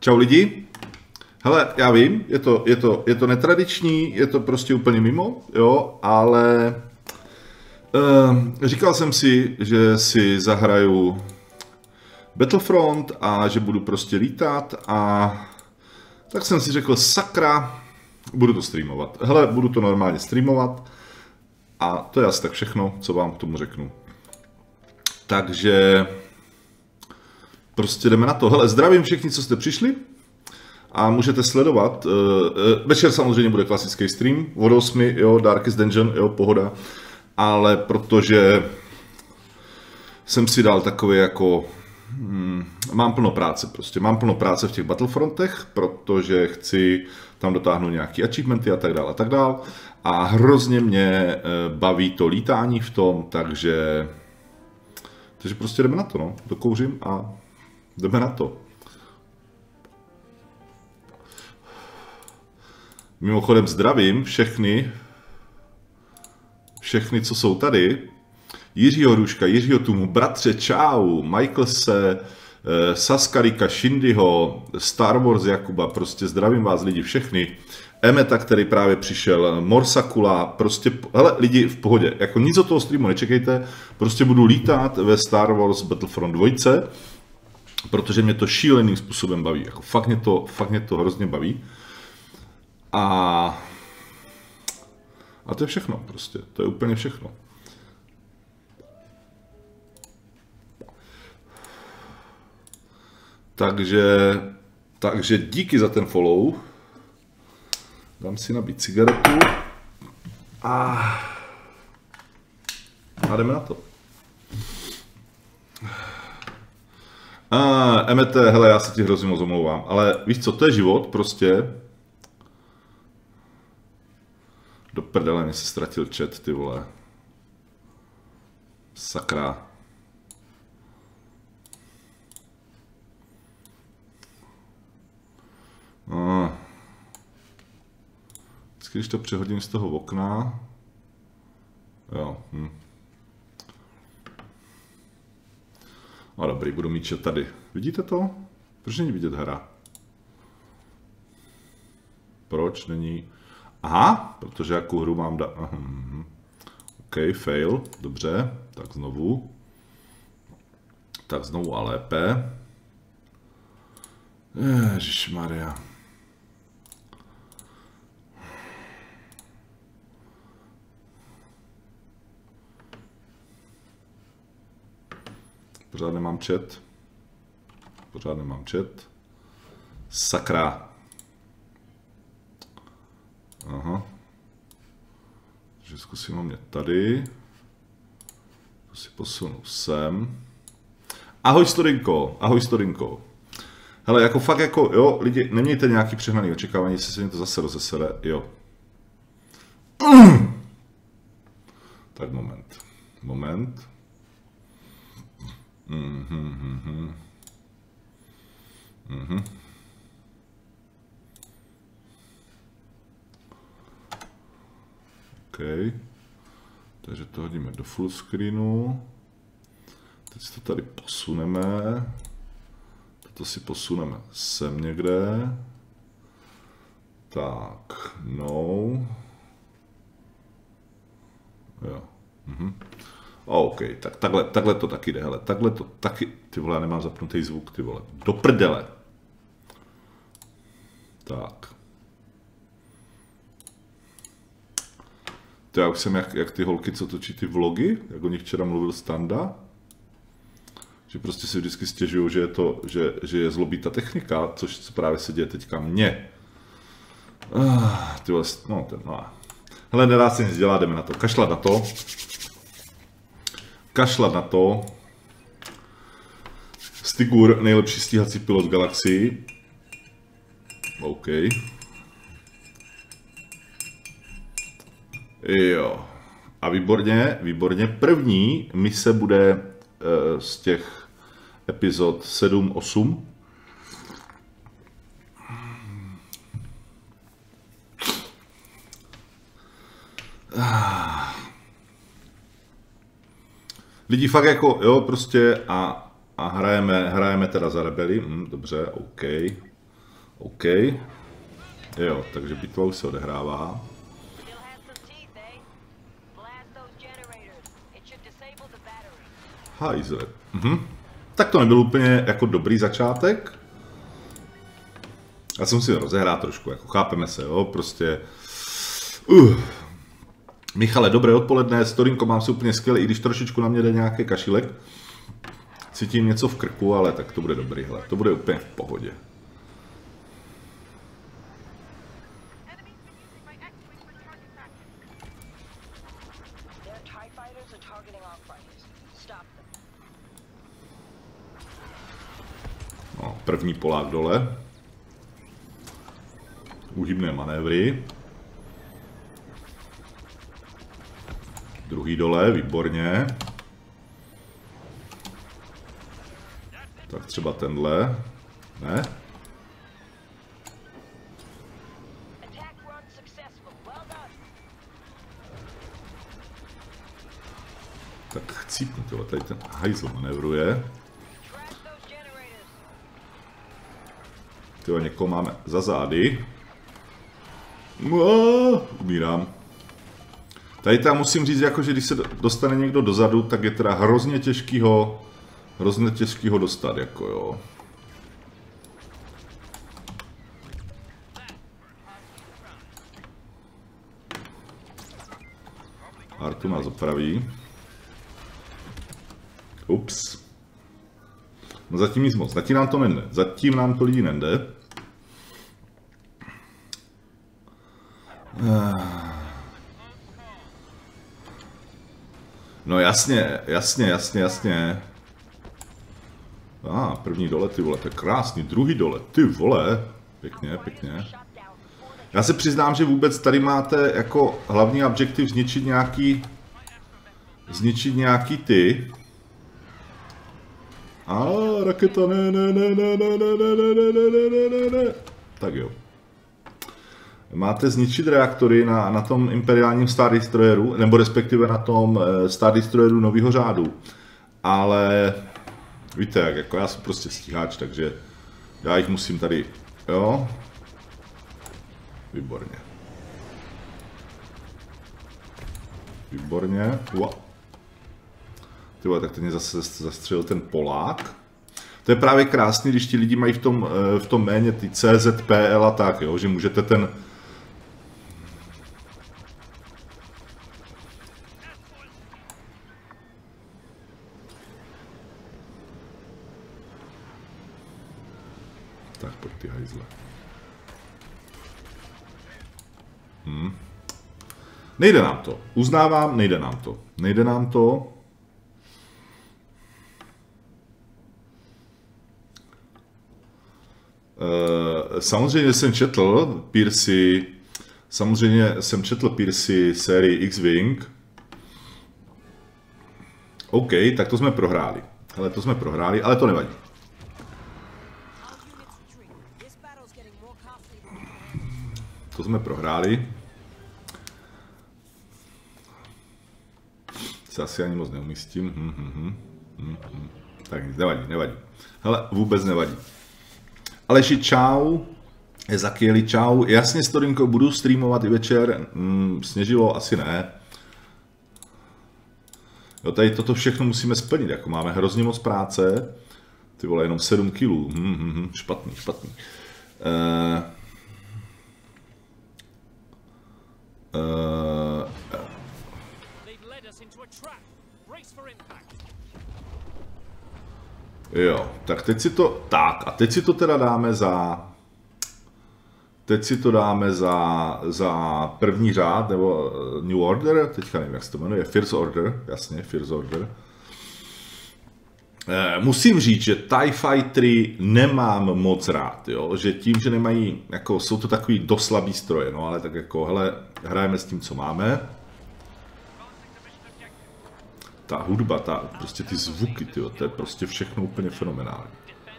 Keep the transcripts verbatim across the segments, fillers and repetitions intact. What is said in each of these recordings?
Čau lidi. Hele, já vím, je to, je to, je to netradiční, je to prostě úplně mimo, jo, ale uh, říkal jsem si, že si zahraju Battlefront a že budu prostě lítat a tak jsem si řekl, sakra, budu to streamovat. Hele, budu to normálně streamovat a to je asi tak všechno, co vám k tomu řeknu. Takže prostě jdeme na to. Hele, zdravím všichni, co jste přišli a můžete sledovat. Večer samozřejmě bude klasický stream od osmi, jo, Darkest Dungeon, jo, pohoda. Ale protože jsem si dal takový jako... Hmm, mám plno práce prostě. Mám plno práce v těch Battlefrontech, protože chci tam dotáhnout nějaký achievementy a tak dále a tak dále. A hrozně mě baví to lítání v tom, takže... Takže prostě jdeme na to, no. Dokouřím a jdeme na to. Mimochodem zdravím všechny, všechny, co jsou tady. Jiřího Hruška, Jiřího Tumu, bratře, čau, Michaelse, Saskarika, Shindyho, Star Wars Jakuba, prostě zdravím vás lidi všechny. Emeta, který právě přišel, Morsakula, prostě, hele lidi v pohodě, jako nic od toho streamu nečekejte, prostě budu lítat ve Star Wars Battlefront dva, protože mě to šíleným způsobem baví, jako fakt mě to, fakt mě to hrozně baví. A, a to je všechno prostě, to je úplně všechno. Takže, takže díky za ten follow. Dám si nabít cigaretu a, a jdeme na to. A, Emete, hele, já se ti hrozně moc omlouvám, ale víš co, to je život, prostě. Do prdele mi se ztratil chat, ty vole. Sakra. No. Vždycky, když to přehodím z toho okna. Jo. Hm. No dobrý, budu mít chat tady. Vidíte to? Proč není vidět hra? Proč není... Aha, protože jakou hru mám dát... OK, fail, dobře, tak znovu. Tak znovu a lépe. Ježišmarja. Pořád nemám chat. Pořád nemám chat. Sakra. Aha. Takže zkusím ho mě tady. To si posunu sem. Ahoj Storinko, ahoj Storinko. Hele, jako fakt jako, jo, lidi, nemějte nějaký přehnaný očekávání, jestli se mi to zase rozesere, jo. Mm. Tak moment, moment. Mhm, mhm. Mhm. OK. Takže to hodíme do full screenu. Teď si to tady posuneme. To si posuneme sem někde. Tak, no. Jo. Mhm. OK, tak takhle, takhle to taky jde, hele. Takhle to taky, ty vole, já nemám zapnutý zvuk, ty vole. Do prdele. Tak. To já už jsem jak, jak ty holky, co točí ty vlogy, jak o nich včera mluvil Standa. Že prostě si vždycky stěžují, že je to, že, že je zlobí ta technika, což právě se děje teďka mně. Ah, ty vlastně, no ten, no. Hele, nedá se nic dělat, jdeme na to. Kašlat na to. Kašlat na to. Stigur, nejlepší stíhací pilot v galaxii. OK. Jo. A výborně, výborně. První mise bude z těch epizod sedm osm. Lidi fakt jako, jo, prostě a, a hrajeme, hrajeme teda za rebeli, hm, dobře, OK. OK. Jo, takže bitva už se odehrává. Hajzle. Mhm. Tak to nebyl úplně jako dobrý začátek. Já jsem si rozehrát trošku, jako chápeme se, jo, prostě... Uh. Michale, dobré odpoledne, Storinko, mám se úplně skvěle, i když trošičku na mě jde nějaký kašilek. Cítím něco v krku, ale tak to bude dobrý, hele, to bude úplně v pohodě. No, první Polák dole. Uhybné manévry. Druhý dole, výborně. Tak třeba tenhle. Ne? Tak chcípnu tohle, tady ten hajzl manévruje. Tyhle někoho máme za zády. Uá, umírám. Tady tam musím říct, jako, že když se dostane někdo dozadu, tak je teda hrozně těžký ho, hrozně těžký ho dostat, jako jo. Artu nás opraví. Ups. No zatím nic moc, zatím nám to nejde, zatím nám to lidi nejde. No jasně, jasně, jasně, jasně. A ah, první dole, ty vole, to je krásný, druhý dole, ty vole, pěkně, pěkně. Já se přiznám, že vůbec tady máte jako hlavní objektiv zničit nějaký, zničit nějaký ty. A raketa, ne, ne, ne, ne, ne, ne, ne, ne, ne, ne, ne, ne. Tak jo. Máte zničit reaktory na, na tom imperiálním Star Destroyeru, nebo respektive na tom Star Destroyeru nového řádu. Ale víte jak, jako já jsem prostě stíhač, takže já jich musím tady, jo. Výborně. Výborně. Ua. Ty vole, tak ten mě zase zastřelil ten Polák. To je právě krásný, když ti lidi mají v tom, v tom méně ty C Z P L a tak, jo, že můžete ten... Tak pojď ty hajzle. Hmm. Nejde nám to. Uznávám, nejde nám to. Nejde nám to. Samozřejmě jsem četl Piercy, samozřejmě jsem četl Piercy sérii X-Wing. OK, tak to jsme prohráli. Ale to jsme prohráli, ale to nevadí. To jsme prohráli. Se asi ani moc neumístím. Hm, hm, hm, hm, hm. Tak nic, nevadí, nevadí. Hele, vůbec nevadí. Aleši, čau. Ezakieli, čau. Jasně, Storinko, budu streamovat i večer. Hmm, sněžilo, asi ne. Jo, tady toto všechno musíme splnit, jako máme hrozně moc práce. Ty vole, jenom sedm kilů. Hmm, hmm, hmm. Špatný, špatný. Uh, uh, Jo, tak teď si to, tak a teď si to teda dáme za, teď si to dáme za, za první řád, nebo New Order, teďka nevím, jak se to jmenuje, First Order, jasně, First Order. Eh, musím říct, že TIE Fightery nemám moc rád, jo, že tím, že nemají, jako jsou to takový doslabý stroje, no ale tak jako, hele, hrajeme s tím, co máme. Ta hudba, ta, prostě ty zvuky, tyjo, to je prostě všechno úplně fenomenální.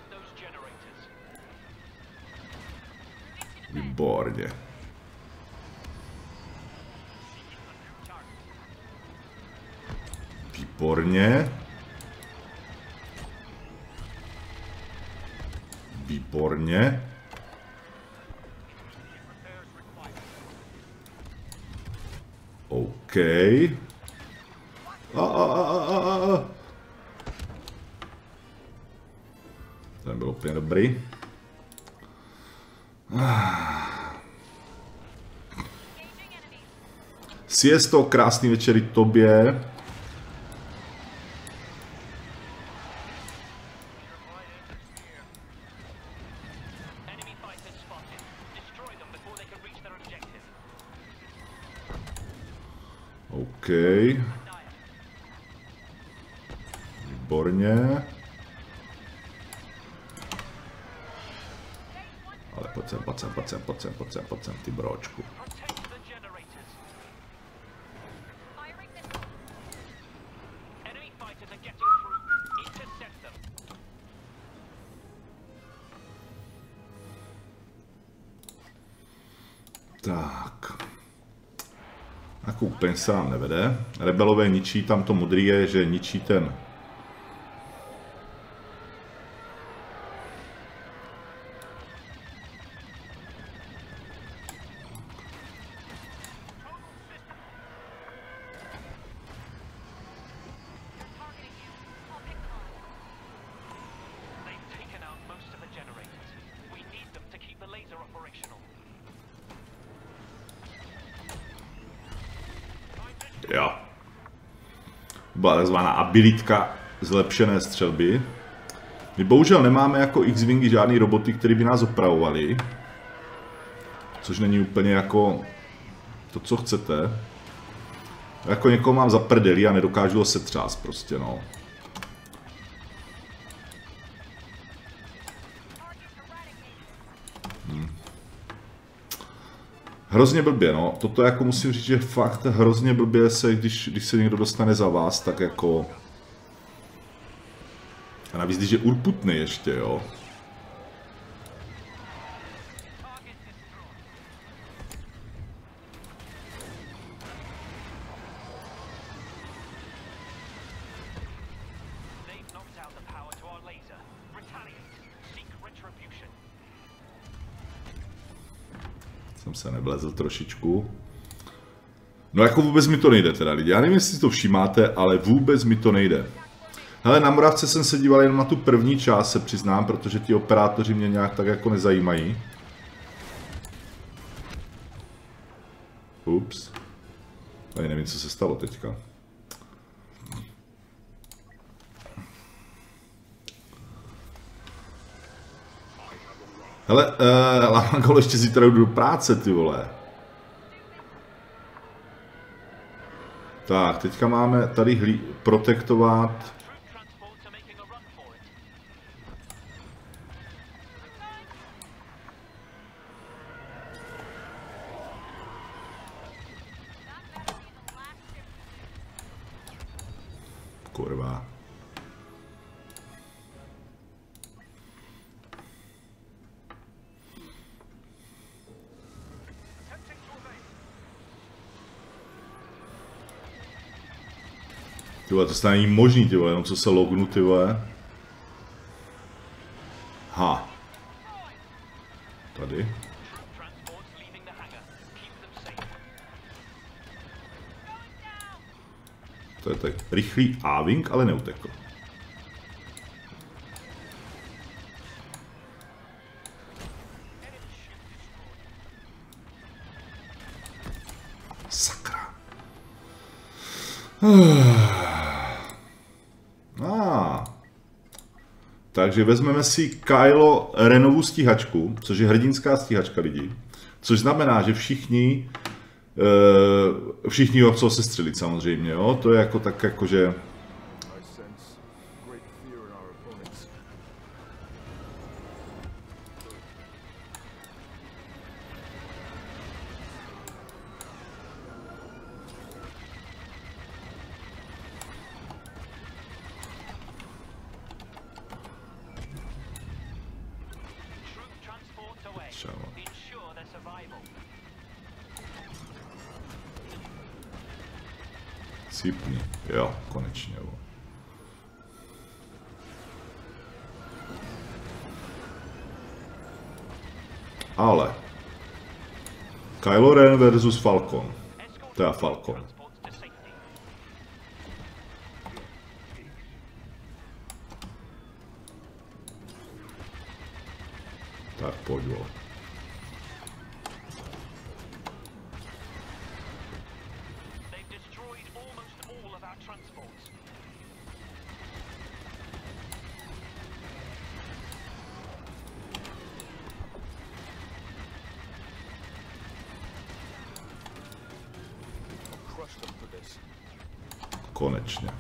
Výborně. Výborně. Výborně. OK. A, a, a, a, a. Ten byl úplně dobrý. Siesto, krásný večer i tobě. OK. Výborně. Ale pojď sem, pojď sem, pojď sem, pojď sem, pojď sem, pojď sem, ty bročku. Tak. Jako úplně se nám nevede. Rebelové ničí, tam to modrý je, že ničí ten. Jo. Byla takzvaná abilitka zlepšené střelby. My bohužel nemáme jako X-Wingy žádný roboty, které by nás opravovali. Což není úplně jako to, co chcete. Jako někoho mám za prdeli a nedokážu ho setřást prostě, no. Hm. Hrozně blbě, no. Toto jako musím říct, že fakt hrozně blbě se, když, když se někdo dostane za vás, tak jako... A navíc, když je urputný ještě, jo. Jsem se nevlezl trošičku. No jako vůbec mi to nejde teda lidi. Já nevím, jestli si to všímáte, ale vůbec mi to nejde. Hele, na Moravce jsem se díval jenom na tu první část, se přiznám, protože ti operátoři mě nějak tak jako nezajímají. Ups. Tady nevím, co se stalo teďka. Hele, uh, Lamangol ještě zítra jdu do práce, ty vole. Tak, teďka máme tady hlí protektovat. Kurva. Ty vole, to snad není možný, ty vole, jenom co se lognu, ty vole. Ha. Tady. To je tak rychlý A-wing, ale neutekl. Sakra. Ah. Takže vezmeme si Kylo Renovu stíhačku, což je hrdinská stíhačka lidí. Což znamená, že všichni uh, všichni ho chcou se střelit samozřejmě, jo? To je jako tak jakože... Cípni. Jo, konečně. Jo. Ale Kylo Ren versus Falcon. To je Falcon. Tak pojď, vole. Konečně.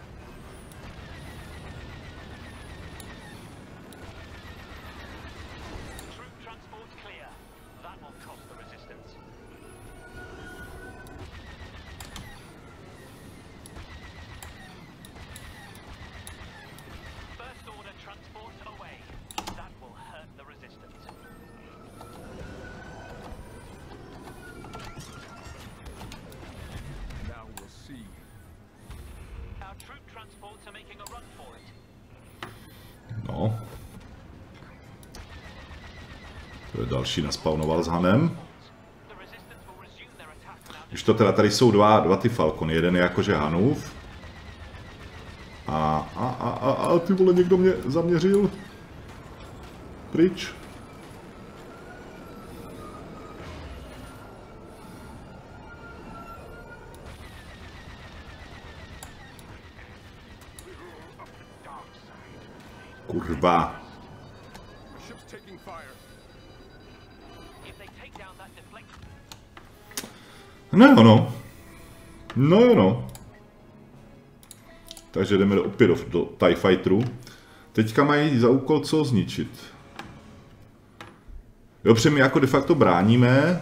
No. To je další naspawnoval s Hanem. Když to teda, tady jsou dva, dva ty Falcony. Jeden je jakože Hanův. A, a, a, a, a ty vole, někdo mě zaměřil. Pryč. Kurva. No jo no. No jo no. Takže jdeme opět do, do TIE Fighteru. Teďka mají za úkol co zničit. Jo, protože my jako de facto bráníme.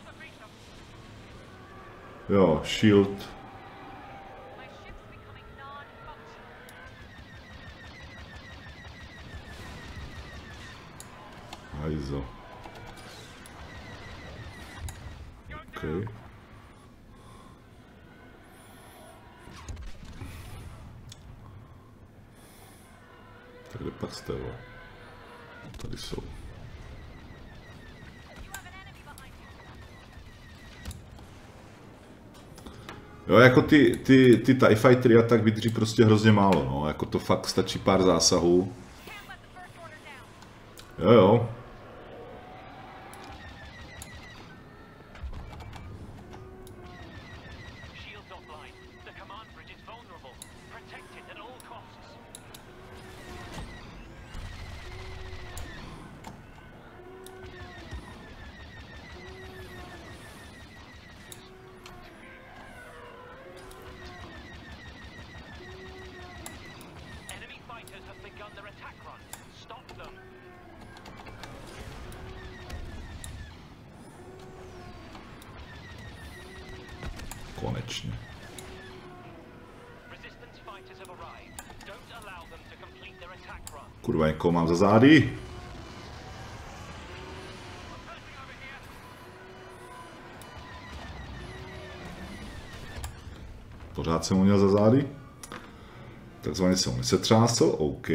Jo, shield. Hajzo. Okay. Tak kde pak jste, vole? Tady jsou. Jo, jako ty, ty, ty TIE Fightery a tak vydrží prostě hrozně málo, no. Jako to fakt stačí pár zásahů. Jo, jo. Konečně. Kurva, někoho mám za zády. Pořád jsem ho měl za zády. Takzvaně jsem ho nesetřásl, OK.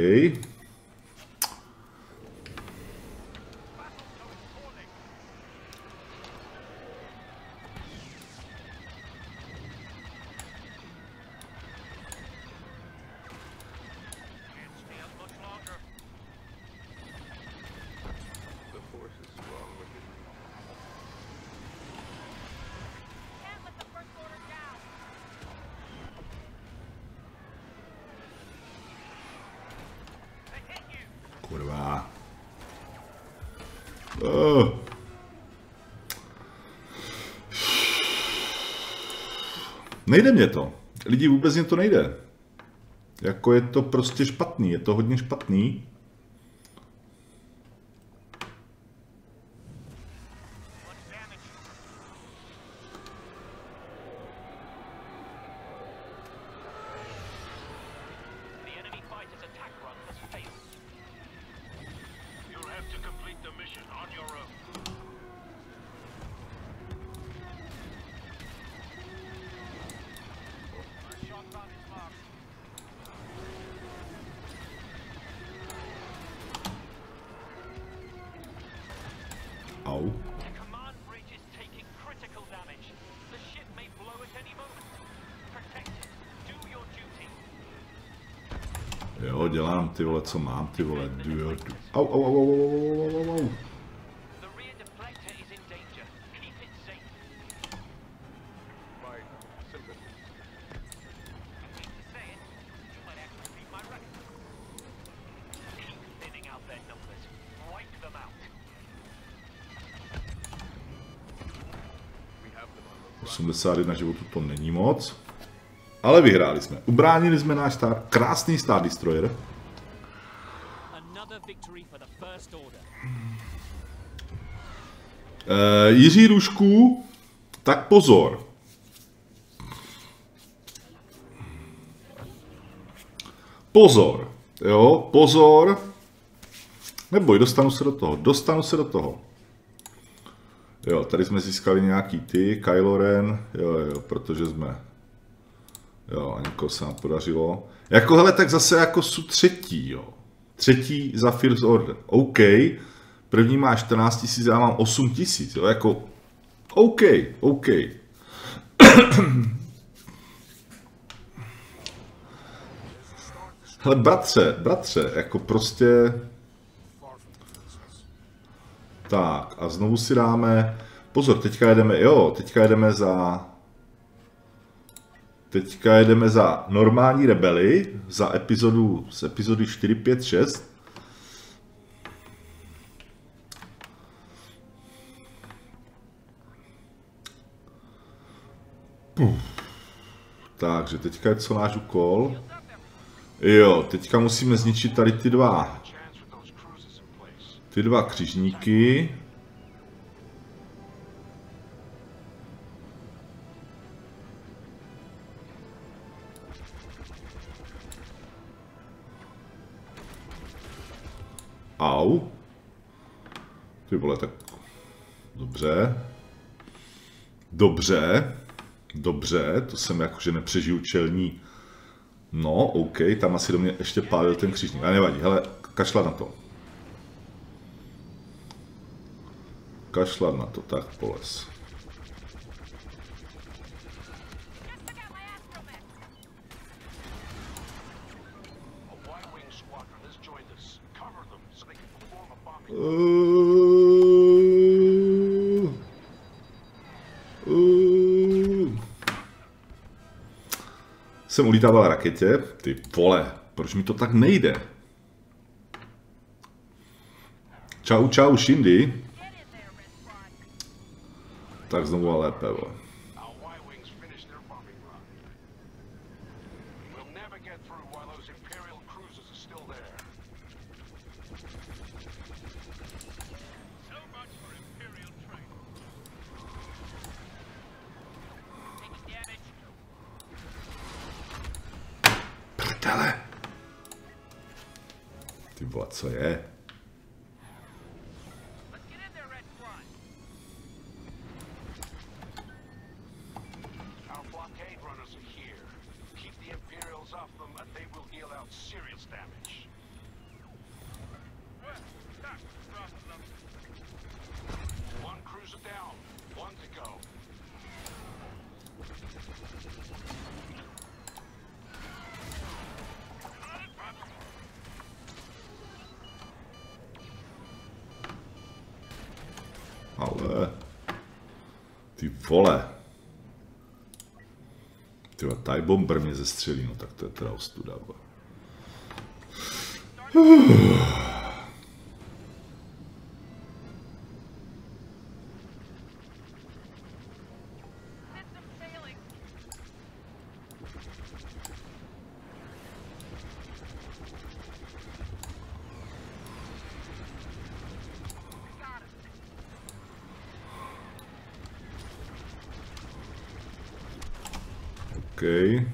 Kurva. Oh. Nejde mě to. Lidi, vůbec mě to nejde. Jako je to prostě špatný, je to hodně špatný. Au. Jo, dělám ty vole, co mám, ty vole. Au, au, au, au, au, au, au, au. osmdesát jedna životů to není moc. Ale vyhráli jsme. Ubránili jsme náš star, krásný Star Destroyer. E, Jiří Rušku, tak pozor. Pozor, jo, pozor. Neboj, dostanu se do toho, dostanu se do toho. Jo, tady jsme získali nějaký ty, Kylo Ren, jo, jo, protože jsme... Jo, a někoho se nám podařilo. Jako, hele, tak zase jako jsou třetí, jo. Třetí za First Order, OK. První má čtrnáct tisíc, já mám osm tisíc, jo, jako... OK, OK. Hele, bratře, bratře, jako prostě... Tak, a znovu si dáme... Pozor, teďka jedeme, jo, teďka jedeme za... Teďka jedeme za normální rebely, za epizodu, z epizody čtyři, pět, šest. Puf. Takže teďka je co náš úkol. Jo, teďka musíme zničit tady ty dva. Ty dva křižníky. Au. Ty vole, tak... Dobře. Dobře. Dobře, to jsem jakože nepřežiju čelní. No, OK, tam asi do mě ještě pálil ten křižník. A nevadí, hele, kašlat na to. Kašlat na to, tak poles. Uh, uh. Jsem ulítával raketě, ty vole, proč mi to tak nejde? Čau, čau, Shindy. Tak znovu a lépe, vole. Prdele. Ty vole, co je? Ale... Ty vole. Ty vole, TIE Bomber mě zestřelí, no tak to je teda ostuda. OK.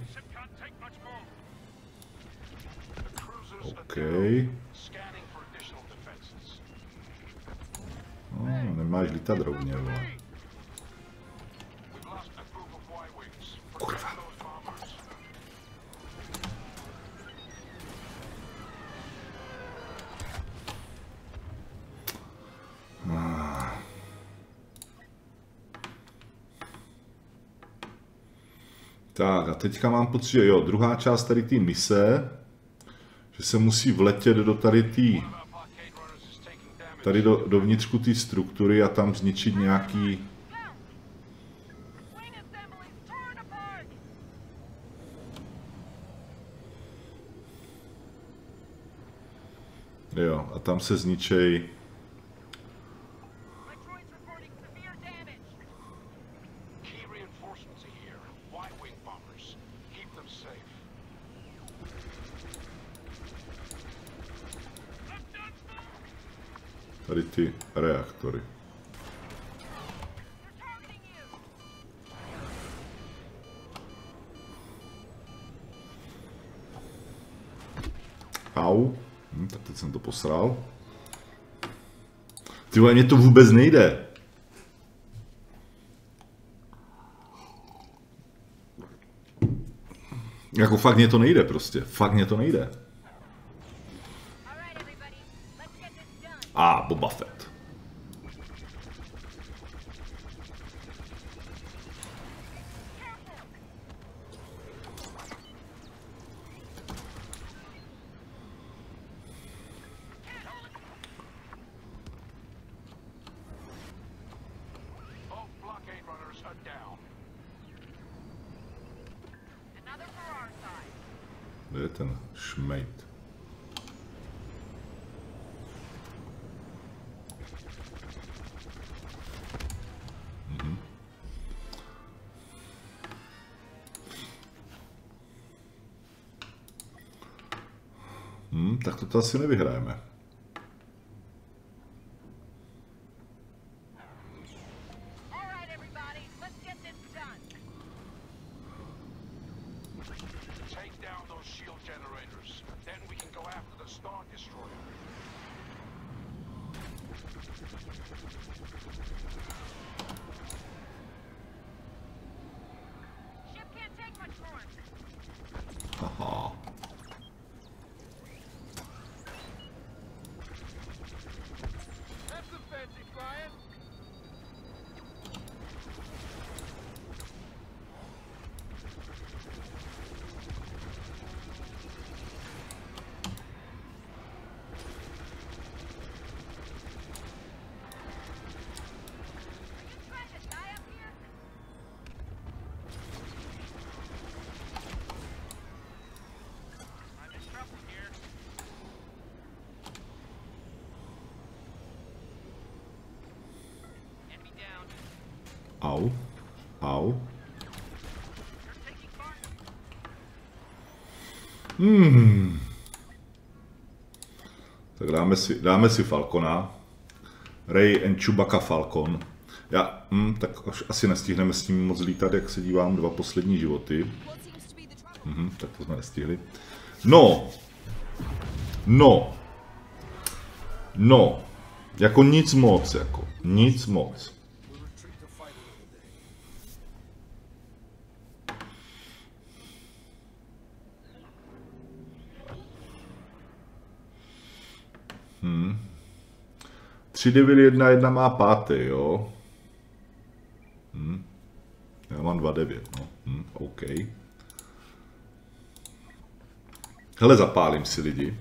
OK. No, nemáš lítat rovně, vole. Kurva. Tak a teďka mám pocit, že jo, druhá část tady té mise, že se musí vletět do tady té, tady do, do vnitřku té struktury a tam zničit nějaký... Jo, a tam se zničej... tady ty reaktory. Au. Hm, tak teď jsem to posral. Ty vole, mně to vůbec nejde. Jako fakt mě to nejde prostě. Fakt mě to nejde. A ah, Boba Fett. Kde je ten šmejt? Mhm. Hmm, tak to, to asi nevyhrajeme. Aha. Au. Au. Hmm. Tak dáme si, dáme si Falcona. Rey and Chewbacca Falcon. Já, hm, tak asi nestihneme s tím moc lítat, jak se dívám, dva poslední životy. Mhm, tak to jsme nestihli. No. No. No. Jako nic moc, jako. Nic moc. Hmm. tři devět jedna jedna má pátý, jo. Hmm. Já mám dva devět, no. Hmm, OK. Hele, zapálím si lidi.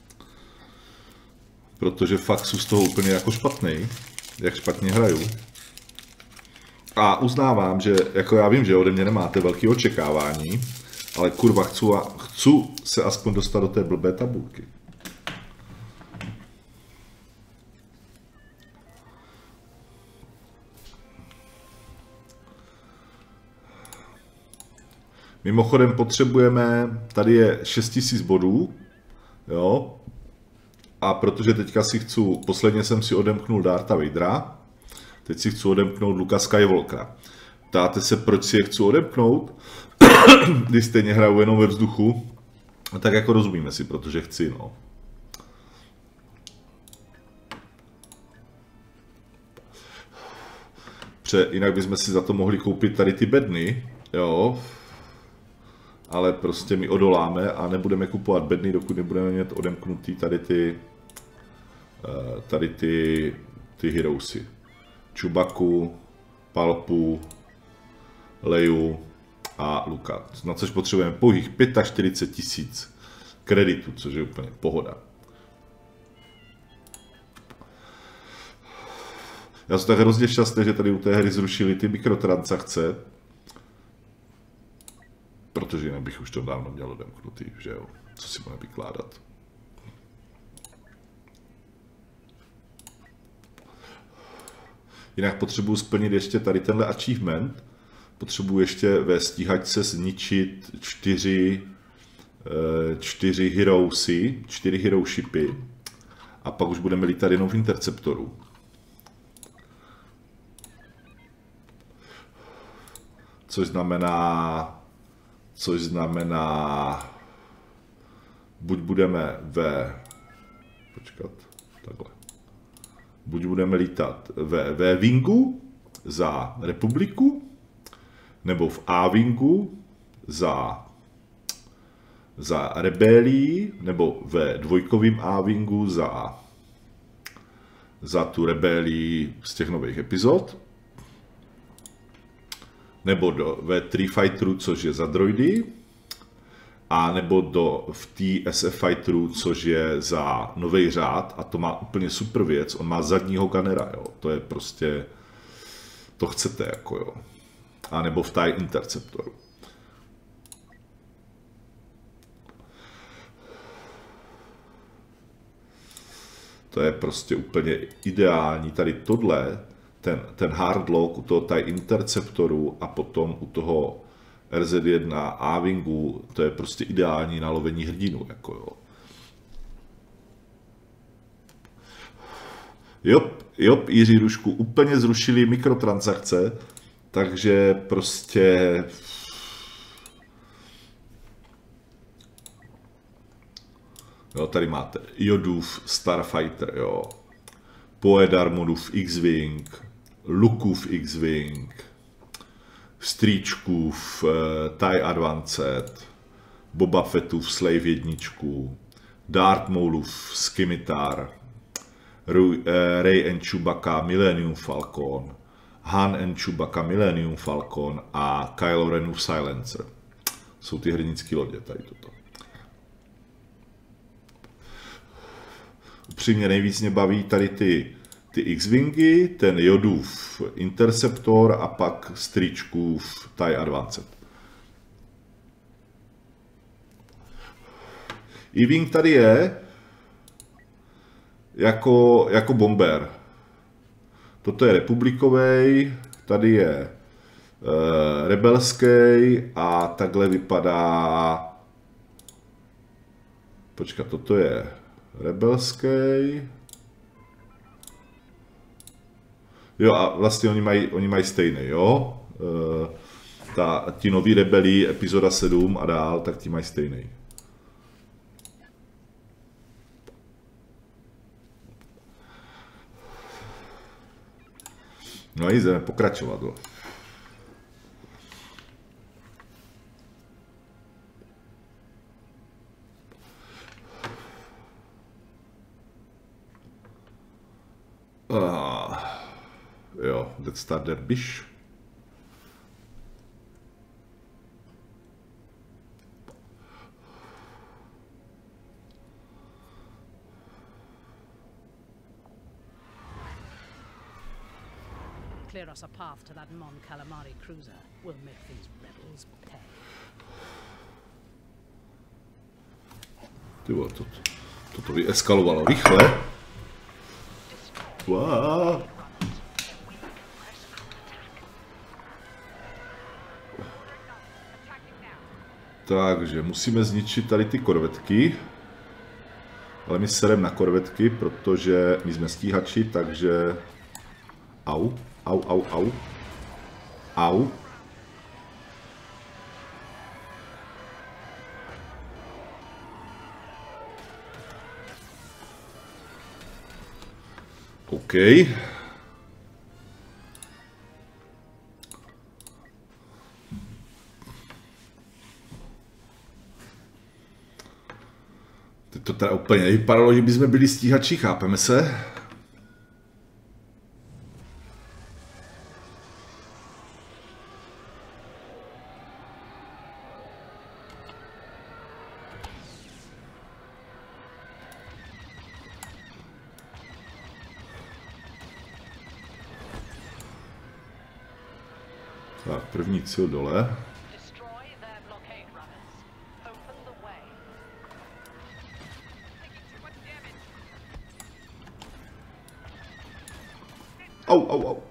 Protože fakt jsou z toho úplně jako špatný. Jak špatně hraju. A uznávám, že jako já vím, že ode mě nemáte velké očekávání, ale kurva chci, chci se aspoň dostat do té blbé tabulky. Mimochodem potřebujeme, tady je šest tisíc bodů, jo, a protože teďka si chci, posledně jsem si odemknul Dartha Vadera, teď si chci odemknout Luka Skywalkera. Ptáte se, proč si je chci odemknout, když stejně hraju jenom ve vzduchu, tak jako rozumíme si, protože chci, no. Pře, jinak bychom si za to mohli koupit tady ty bedny, jo. Ale prostě my odoláme a nebudeme kupovat bedny, dokud nebudeme mít odemknutý tady ty tady ty, ty heroesy. Chewbaccu, Palpu, Leju a Luka. Na což potřebujeme pouhých čtyřicet pět tisíc kreditů, což je úplně pohoda. Já jsem tak hrozně šťastný, že tady u té hry zrušili ty mikrotransakce, protože jinak bych už to dávno měl odemknutý, že jo, co si budeme vykládat. Jinak potřebuji splnit ještě tady tenhle achievement, potřebuji ještě ve stíhačce zničit čtyři, čtyři heroesy, čtyři hero shipy A pak už budeme lítat jenom v interceptoru. Což znamená, což znamená, buď budeme ve, počkat, takhle, buď budeme lítat ve V-wingu za republiku, nebo v A-wingu za, za rebelii, nebo ve dvojkovým A-wingu za, za tu rebelii z těch nových epizod, nebo do V tři Fighteru, což je za droidy, a nebo do v té S F Fighteru, což je za nový řád, a to má úplně super věc, on má zadního gunnera, jo, to je prostě, to chcete, jako jo, a nebo v TIE Interceptoru. To je prostě úplně ideální, tady tohle, ten, ten hardlock u toho TIE Interceptoru a potom u toho R Z jedna A-wingu, to je prostě ideální na lovení hrdinu, jako jo. Jop, jop, Jiří Rušku, úplně zrušili mikrotransakce, takže prostě jo, tady máte Jodův Starfighter, jo, Poe Dameronův X-Wing, Lukeův X-Wing, Stříčkův uh, TIE Advanced, Boba Fettův Slave jedničku, Darth Maulův Scimitar, uh, Rey and Chewbacca Millennium Falcon, Han and Chewbacca Millennium Falcon a Kylo Renův Silencer. Jsou ty hrdinské lodě, tady toto. Upřímně nejvíc mě baví tady ty, ty X-Wingy, ten Jodův Interceptor a pak Stříčkův TIE Advanced. E-Wing tady je jako, jako bomber. Toto je republikový, tady je uh, rebelský a takhle vypadá. Počkat, toto je rebelský. Jo, a vlastně oni mají, oni mají stejný, jo. Uh, ta, ti noví rebelí, epizoda sedm a dál, tak ti mají stejný. No a jdeme pokračovat. Jo. Uh, jo, let's start that bish. Clear us a path to that Mon Calamari cruiser. We'll make these rebels pay. Ty vole, to, to, to vyeskalovalo rychle. Wow. Takže musíme zničit tady ty korvetky. Ale my serem na korvetky, protože my jsme stíhači, takže... Au, au, au, au. Au. OK. Teď to teda úplně nevypadalo, že bychom byli stíhači, chápeme se? Tak, první cíl dole. Au, au, au.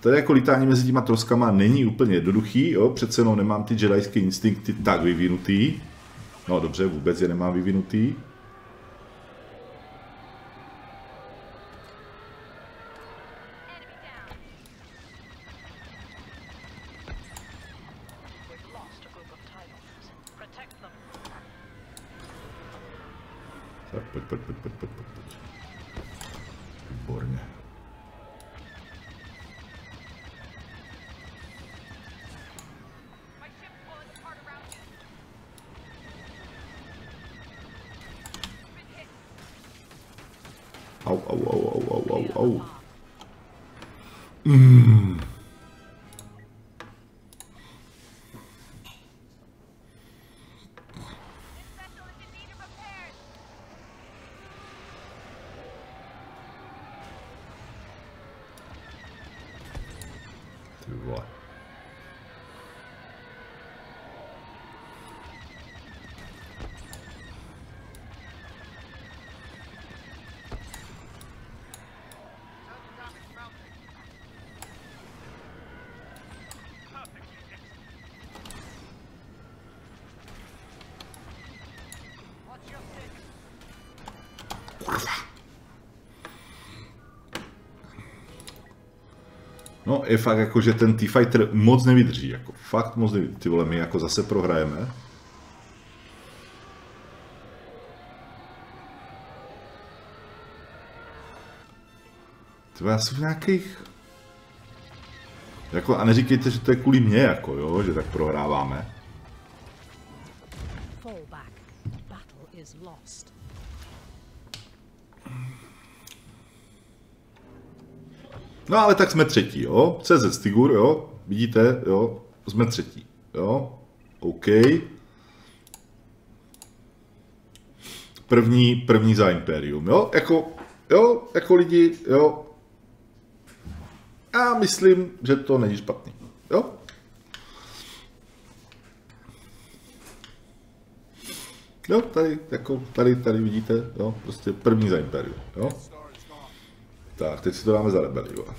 tady jako lítání mezi těma troskama není úplně jednoduchý, jo, přece jenom nemám ty jedajské instinkty tak vyvinutý. No dobře, vůbec je nemám vyvinutý. Tak, pojď, pojď, pojď, pojď, pojď, pojď. Výborně. Au, au, au, au, au, au, au. Mm. Ty vole. No, je fakt jako, že ten T-Fighter moc nevydrží, jako fakt moc nevydrží. Ty vole, my jako zase prohrajeme. Ty vole, já jsem v nějakých... Jako, a neříkejte, že to je kvůli mně, jako jo, že tak prohráváme. Fall back. Battle is lost. No ale tak jsme třetí, jo. C Z Stigur, jo. Vidíte, jo. Jsme třetí, jo. OK. První, první za Imperium, jo. Jako, jo, jako lidi, jo. Já myslím, že to není špatný, jo. Jo, tady, jako, tady, tady vidíte, jo. Prostě první za Imperium, jo. Tak, teď si to dáme za rebeli, jo.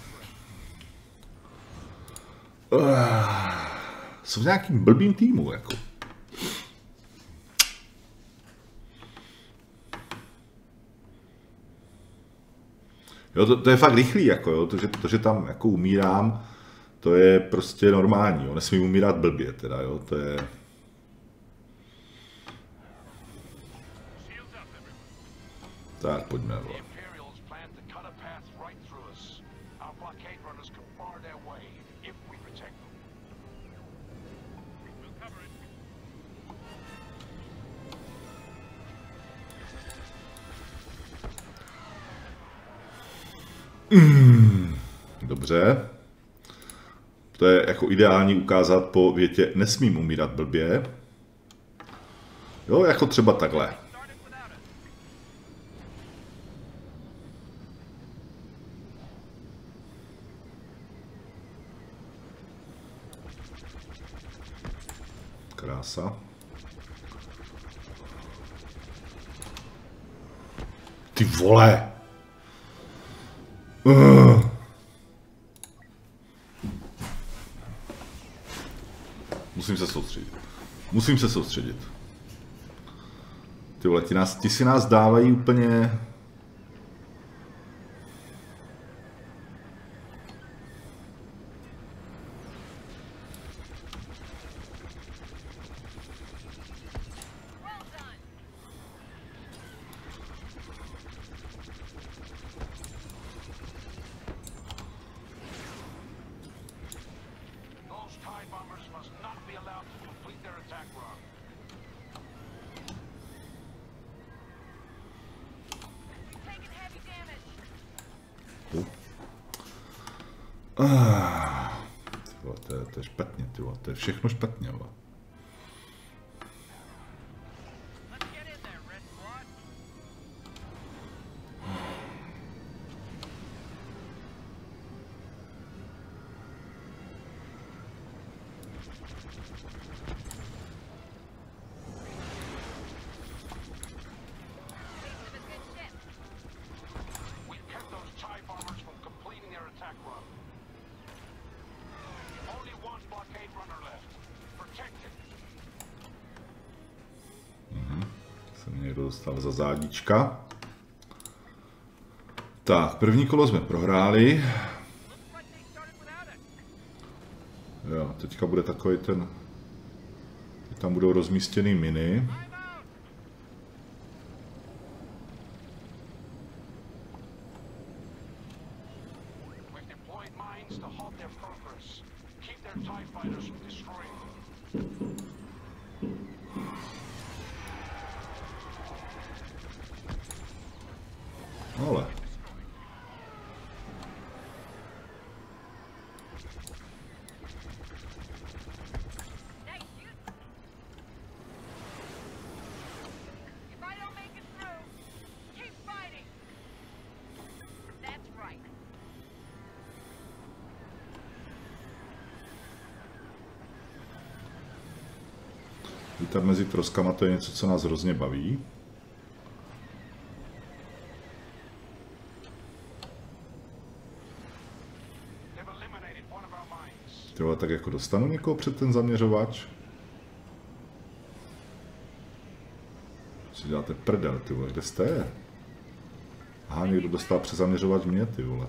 Uh, jsou v nějakým blbým týmu, jako. Jo, to, to je fakt rychlý, jako jo, to že, to, že tam jako umírám, to je prostě normální, jo, nesmím umírat blbě, teda, jo, to je... Tak, pojďme, jo. Mm, dobře. To je jako ideální ukázat po větě nesmím umírat blbě. Jo, jako třeba takhle. Krása. Ty vole! Uh. Musím se soustředit. Musím se soustředit. Ty vole, ti, nás, ti si nás dávají úplně... Ah, tyvo, to, je, to je špatně, tyvo, to je všechno špatně. Tyvo. někdo dostal za zádička. Tak, první kolo jsme prohráli. Jo, teďka bude takový ten... Tam budou rozmístěný miny. Ale. Lítat mezi troskama, to je něco, co nás hrozně baví. Tyhle, tak jako dostanu někoho před ten zaměřovač. Co děláte prdel, ty vole, kde jste? Aha, někdo dostal přes zaměřovač mě, ty vole.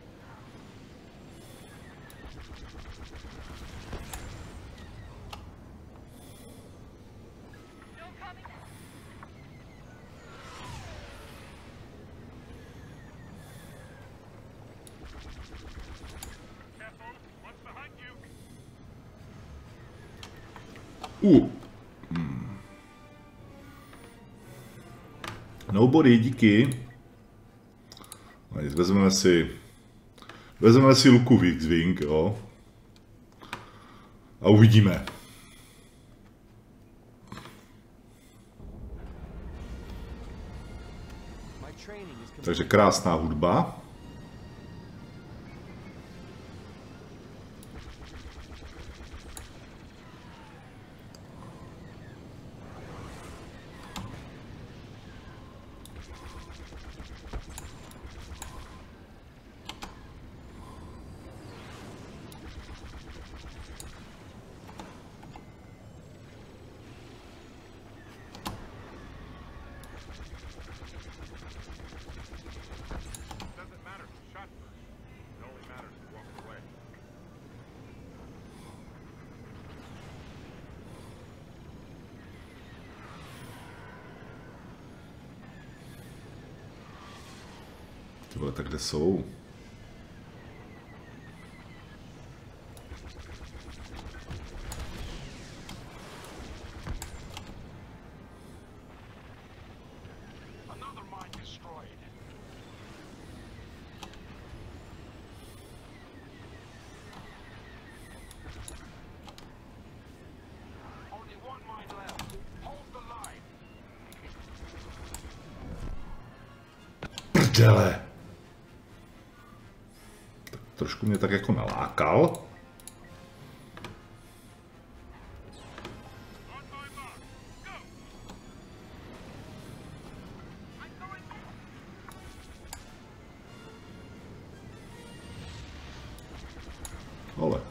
Uh. Hmm. Nobody, díky. Vezmeme si... Vezmeme si luku X-Wing, jo. A uvidíme. Takže krásná hudba. Tyhle, tak kde jsou? Prdele! Trošku mě tak jako nalákal. Ale.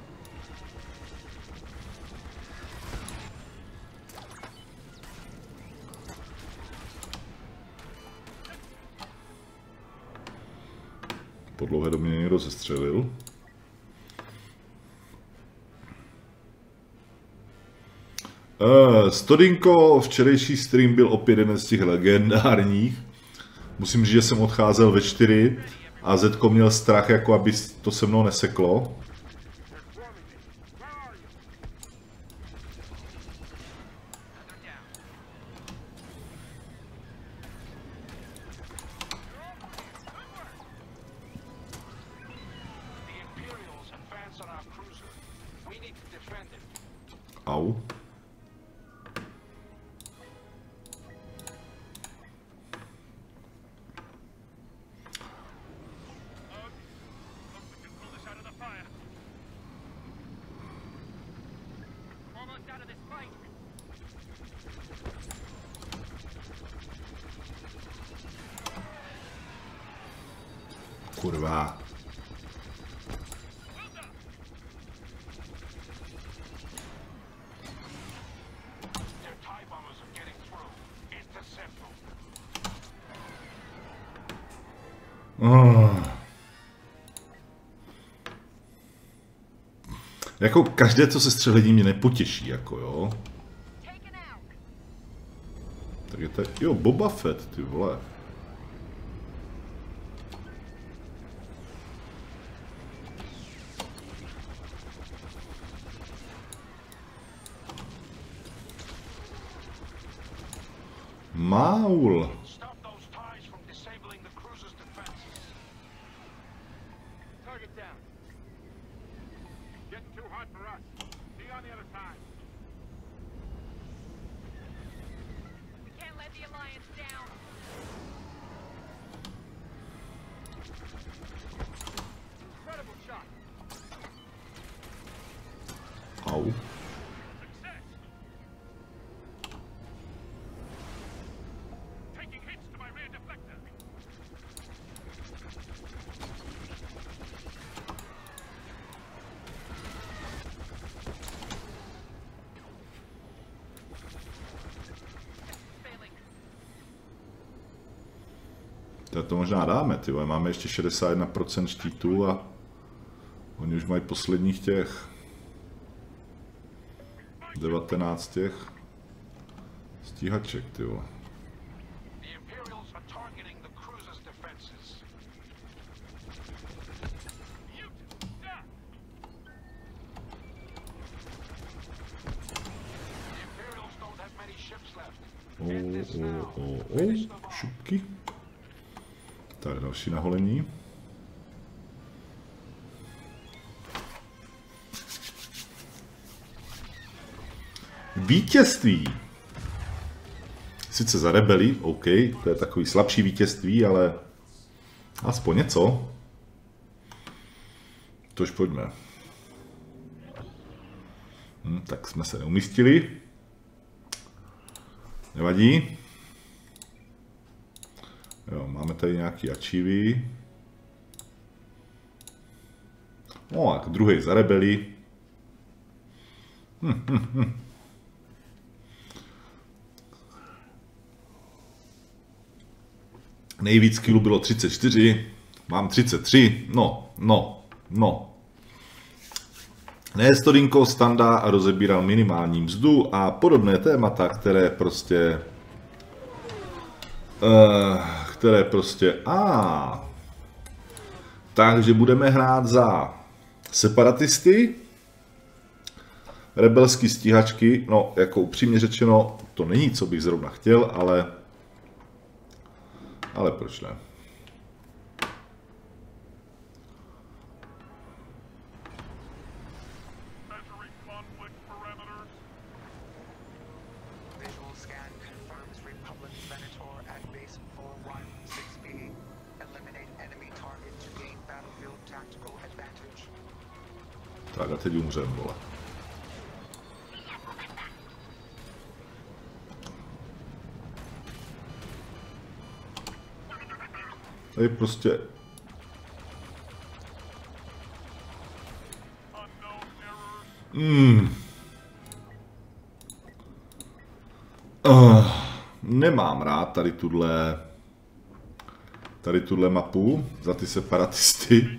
Po dlouhé době někdo zestřelil. Uh, Stodinko, včerejší stream byl opět jeden z těch legendárních. Musím říct, že jsem odcházel ve čtyři a Zetko měl strach, jako aby to se mnou neseklo. Au. Kurva. Oh. Jako každé, co se střelení, mě nepotěší, jako jo. Tak je to, jo, Boba Fett, ty vole. Maul. Au. To, to možná dáme, ty vole. Máme ještě šedesát jedna procent štítů a oni už mají posledních těch devatenáct těch stíhaček, ty vole. O, o, o, o, šupky. Tak, další naholení. Vítězství. Sice za rebeli, OK, to je takový slabší vítězství, ale aspoň něco. Tož pojďme. Hm, tak jsme se neumístili. Nevadí. Jo, máme tady nějaký achievy. No, tak druhý za rebeli. Hm, hm, hm. Nejvíc killů bylo třicet čtyři, mám třicet tři, no, no, no. Nestorinko Standa a rozebíral minimální mzdu a podobné témata, které prostě... Uh, které prostě... A. Takže budeme hrát za separatisty, rebelský stíhačky, no, jako upřímně řečeno, to není, co bych zrovna chtěl, ale... Ale proč ne? Tak a teď umřem, vole. Tady prostě... Mm. Uh, nemám rád tady tuhle... Tady tuhle mapu za ty separatisty.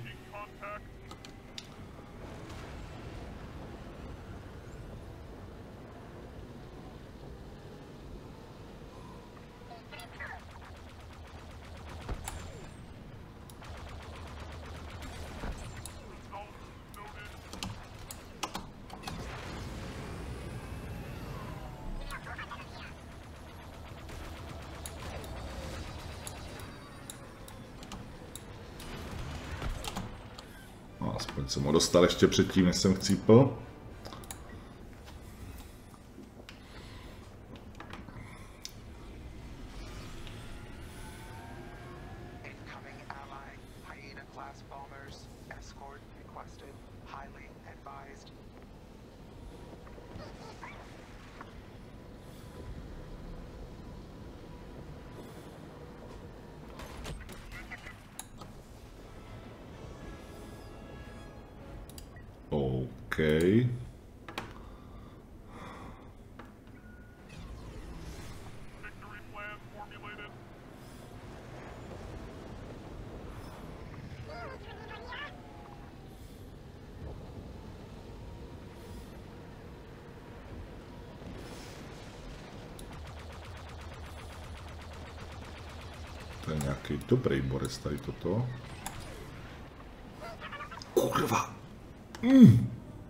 Aspoň jsem ho dostal ještě předtím, než jsem chcípl. OK. nějaký dobrý borec tady toto. Kurva. Mm.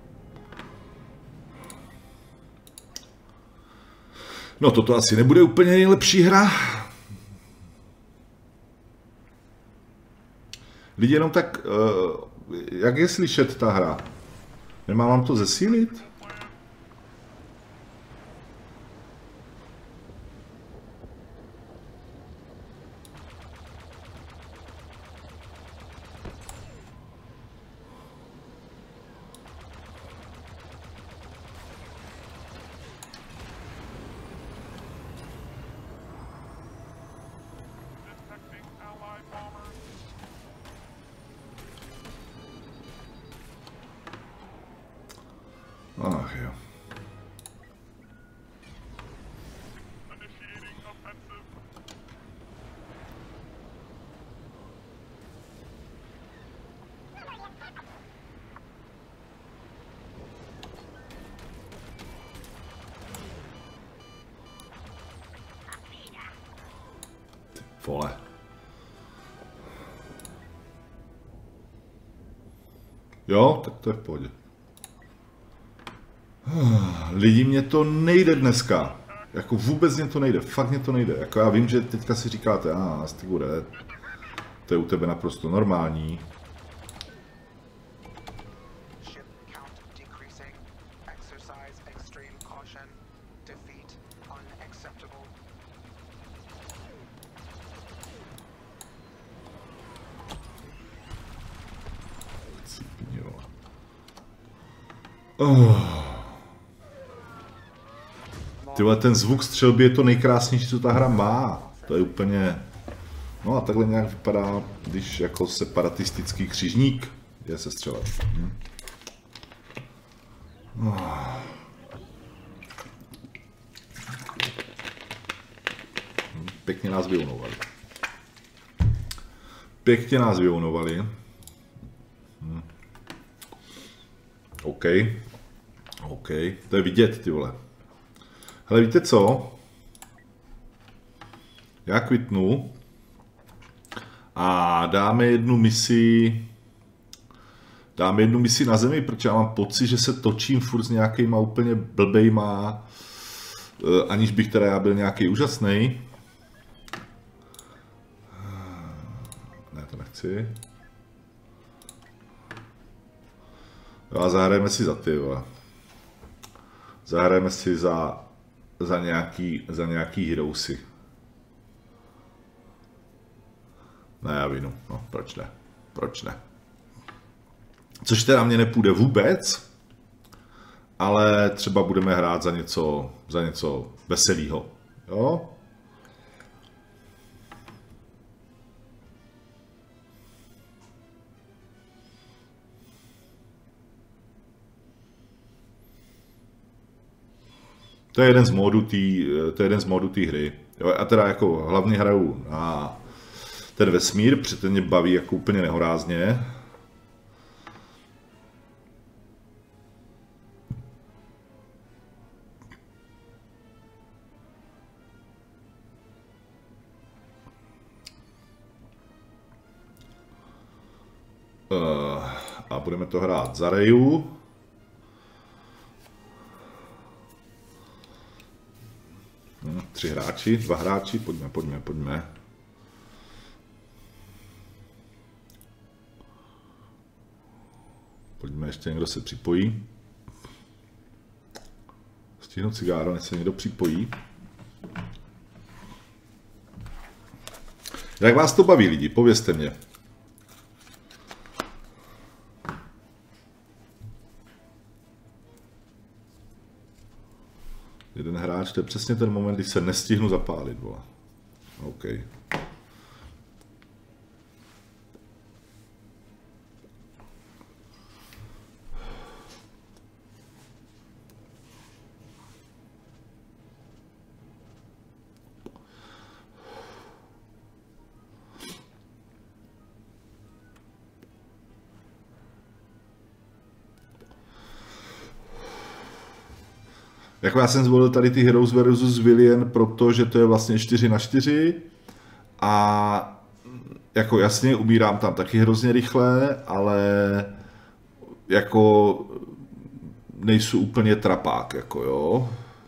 No toto asi nebude úplně nejlepší hra. Lidi jenom tak, uh, jak je slyšet ta hra? Nemám vám to zesílit? Ach jo. Ty vole. Jo, tak to je v pohodě. Lidi, mě to nejde dneska. Jako vůbec mě to nejde, fakt mě to nejde. Jako já vím, že teďka si říkáte, a ah, Stigu Red, to je u tebe naprosto normální. Oh. Tyhle, ten zvuk střelby je to nejkrásnější, co ta hra má. To je úplně... No a takhle nějak vypadá, když jako separatistický křižník je se střelem. Hm. Oh. Pěkně nás vyunovali. Pěkně nás vyunovali. Hm. OK. OK. To je vidět, ty vole. Hele, víte co? Já kvitnu a dáme jednu misi dáme jednu misi na zemi, protože já mám pocit, že se točím furt s nějakýma úplně blbejma, aniž bych teda já byl nějaký úžasný. Ne, to nechci. Jo, a zahrajeme si za ty, vole. Zahrajeme si za za nějaký, za nějaký heroesy. Ne, já vinu. No, proč ne? Proč ne? Což teda mě nepůjde vůbec, ale třeba budeme hrát za něco, za něco veselého. Jo? To je jeden z modů té, to je jeden z modů té hry. Jo, a teda jako hlavně hraju na ten vesmír, protože ten mě baví jako úplně nehorázně. Uh, a budeme to hrát za Reju. Tři hráči, dva hráči, pojďme, pojďme, pojďme. Pojďme, ještě někdo se připojí. Stihnu cigáro, než se někdo připojí. Jak vás to baví, lidi? Povězte mě. Jeden hráč, to je přesně ten moment, kdy se nestihnu zapálit, vole. OK. Jako já jsem zvolil tady ty Heroes versus. Villain, protože to je vlastně čtyři na čtyři a jako jasně umírám tam taky hrozně rychle, ale jako nejsou úplně trapák, jako jo.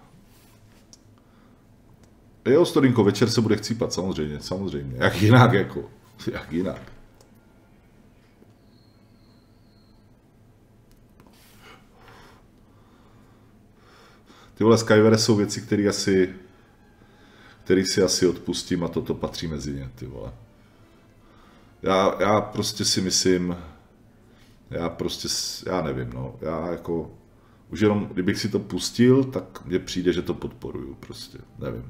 Jo, Storinko, večer se bude chcípat, samozřejmě, samozřejmě. Jak jinak, jako. Jak jinak. Ty vole, Skyware jsou věci, které asi, který si asi odpustím a toto patří mezi ně, ty vole. Já, já prostě si myslím, já prostě, já nevím, no, já jako, už jenom, kdybych si to pustil, tak mně přijde, že to podporuju, prostě, nevím.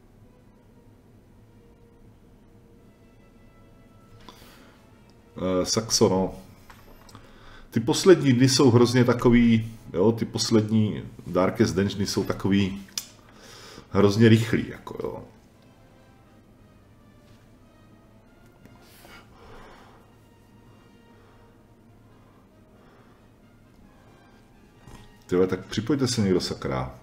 Uh, Saxo, no. Ty poslední dny jsou hrozně takový, jo, ty poslední Darkest Dungeony jsou takový hrozně rychlý, jako jo. Tyhle, tak připojte se někdo, sakra.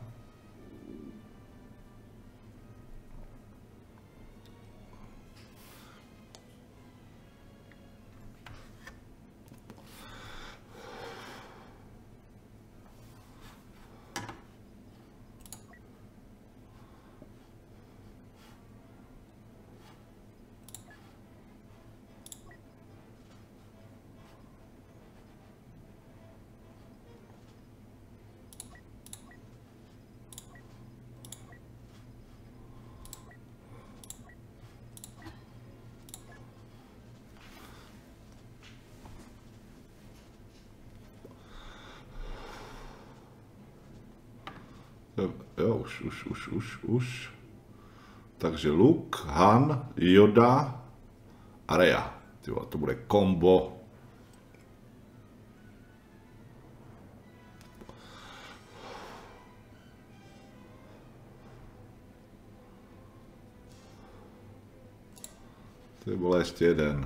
Jo, už, už, už, už, už. Takže Luke, Han, Yoda a Rey. Tyjo, to bude kombo. Ty vole, ještě jeden.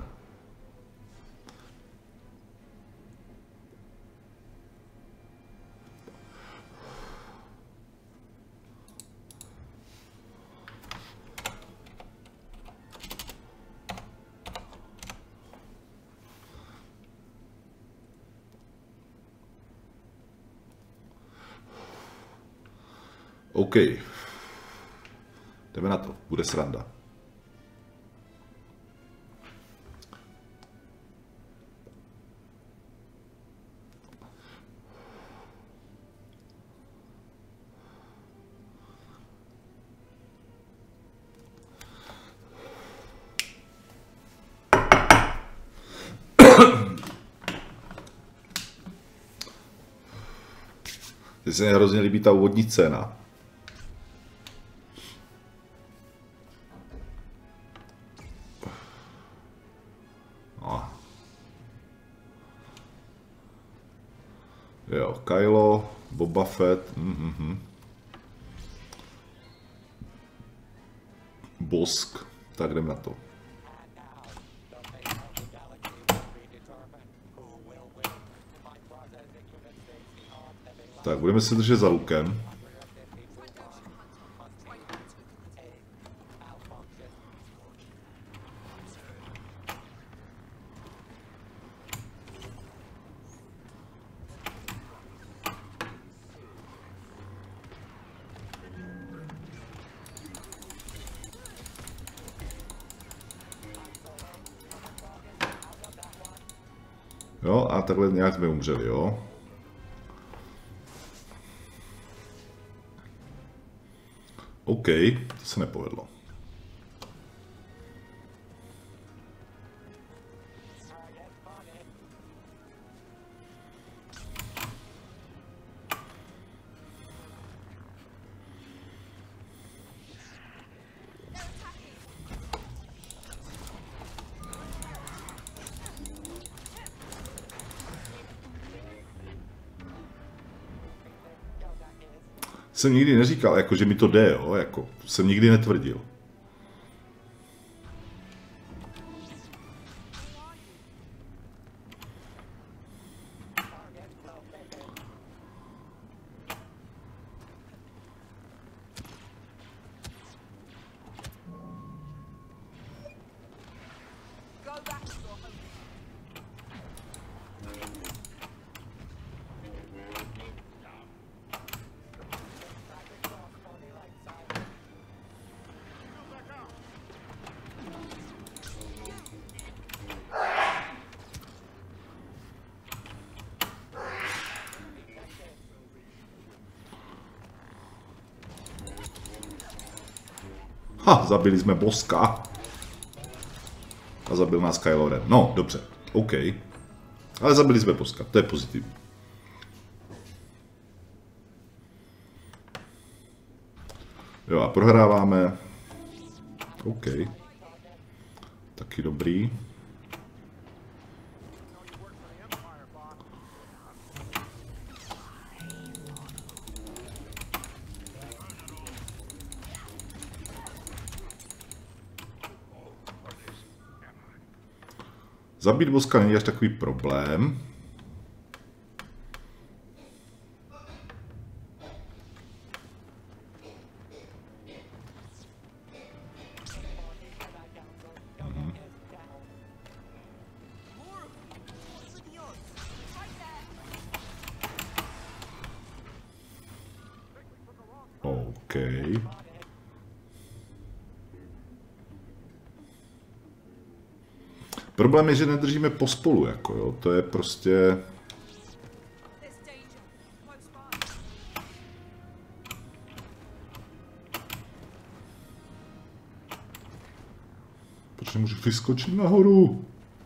OK. Jdeme na to, bude sranda. Mně se hrozně líbí ta úvodní scéna. Jo, Kylo, Boba Fett, mm-hmm. Bosk, tak jdem na to. Tak, budeme se držet za Lukem. Jo, a takhle nějak jsme umřeli, jo. OK, to se nepovedlo. Jsem nikdy neříkal, jako, že mi to jde, jo, jako, jsem nikdy netvrdil. Ha, zabili jsme boska. A zabil nás Kylo Ren. No, dobře, OK. Ale zabili jsme boska, to je pozitivní. Jo, a prohráváme. OK. Taky dobrý. Zabít boska není až takový problém. Mhm. OK. Problém je, že nedržíme pospolu, jako jo, to je prostě... Proč nemůžu vyskočit nahoru?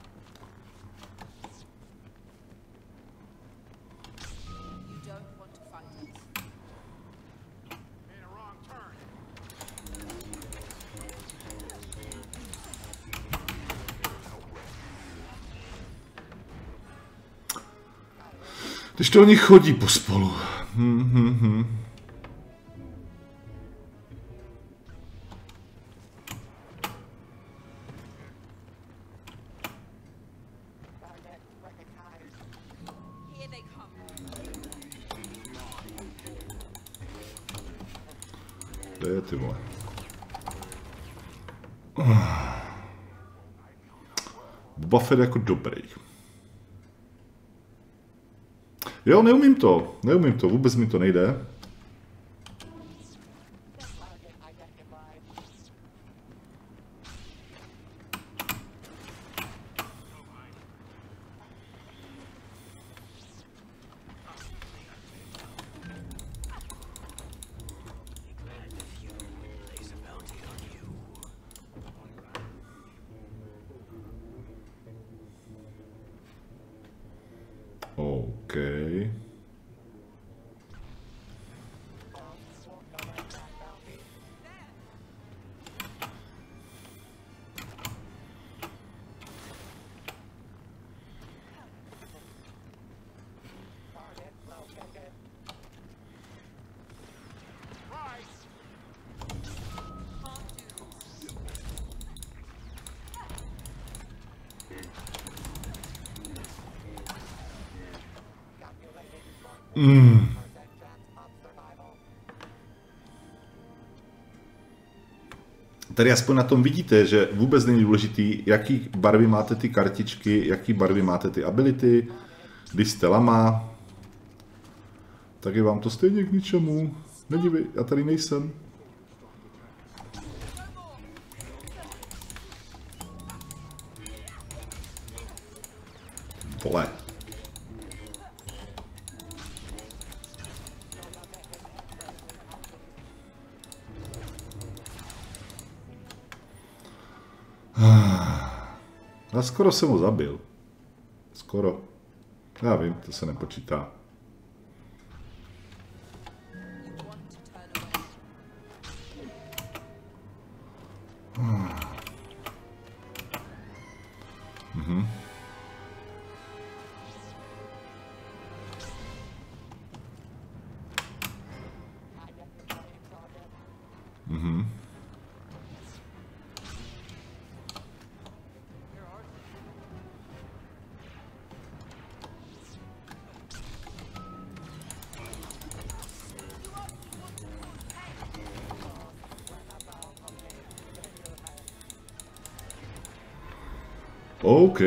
Když to oni chodí pospolu. Hm, hm, hm. To je, ty vole. Buffett jako dobrý. Jo, neumím to, neumím to, vůbec mi to nejde. OK. Mm. Tady aspoň na tom vidíte, že vůbec není důležitý, jaký barvy máte ty kartičky, jaký barvy máte ty ability. Když jste lama, tak je vám to stejně k ničemu. Nedívej, já tady nejsem. Vole. A skoro jsem ho zabil. Skoro. Já vím, to se nepočítá. Mhm. Mhm. OK.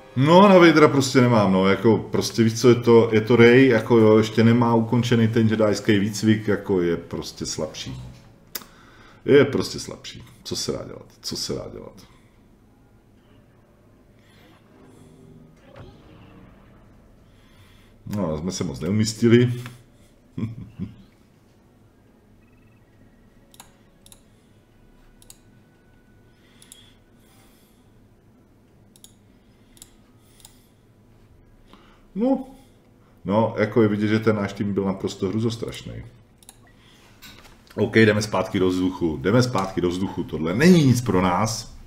No, na Vadera prostě nemám, no, jako prostě víš co, je to, je to Rey, jako jo, ještě nemá ukončený ten jedajský výcvik, jako je prostě slabší. Je prostě slabší. Co se dá dělat? Co se dá dělat? No, jsme se moc neumístili. No, no, jako je vidět, že ten náš tým byl naprosto hruzostrašný. OK, jdeme zpátky do vzduchu, jdeme zpátky do vzduchu, tohle není nic pro nás.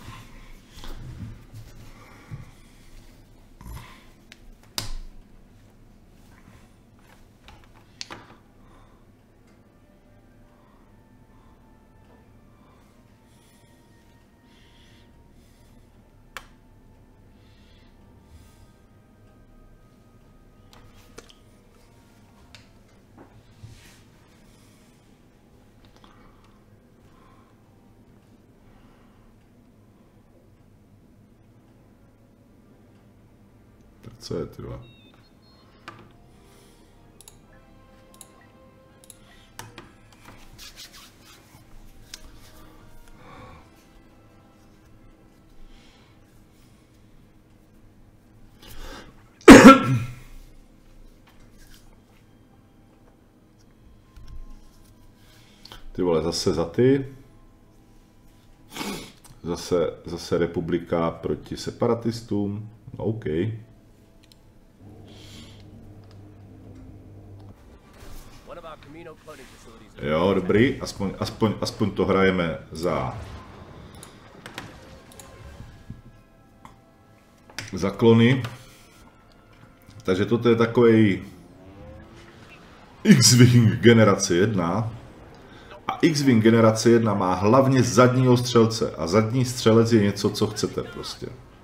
Co je, ty vole? Ty vole, zase za ty. Zase, zase republika proti separatistům. No, OK. Jo, dobrý, aspoň, aspoň, aspoň to hrajeme za za klony. Takže toto je takový X-Wing generace jedna. A X-Wing generace jedna má hlavně zadního střelce. A zadní střelec je něco, co chcete prostě.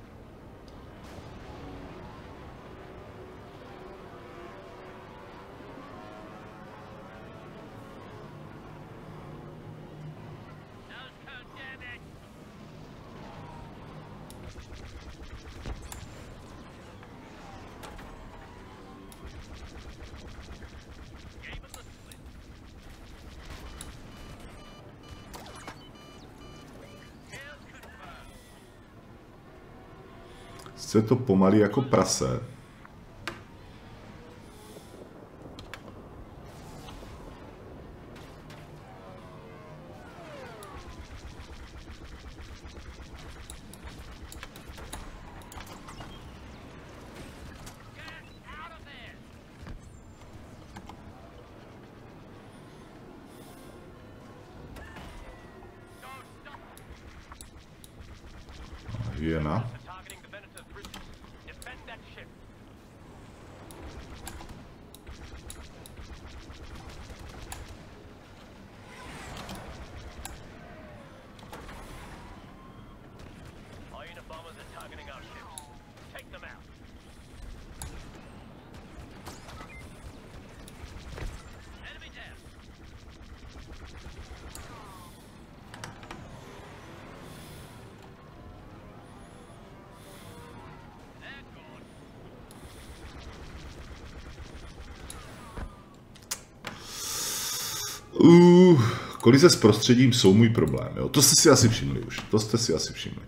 Je to pomalý jako prase. Hyena. Uh, kolize s prostředím jsou můj problém, jo? To jste si asi všimli už, to jste si asi všimli.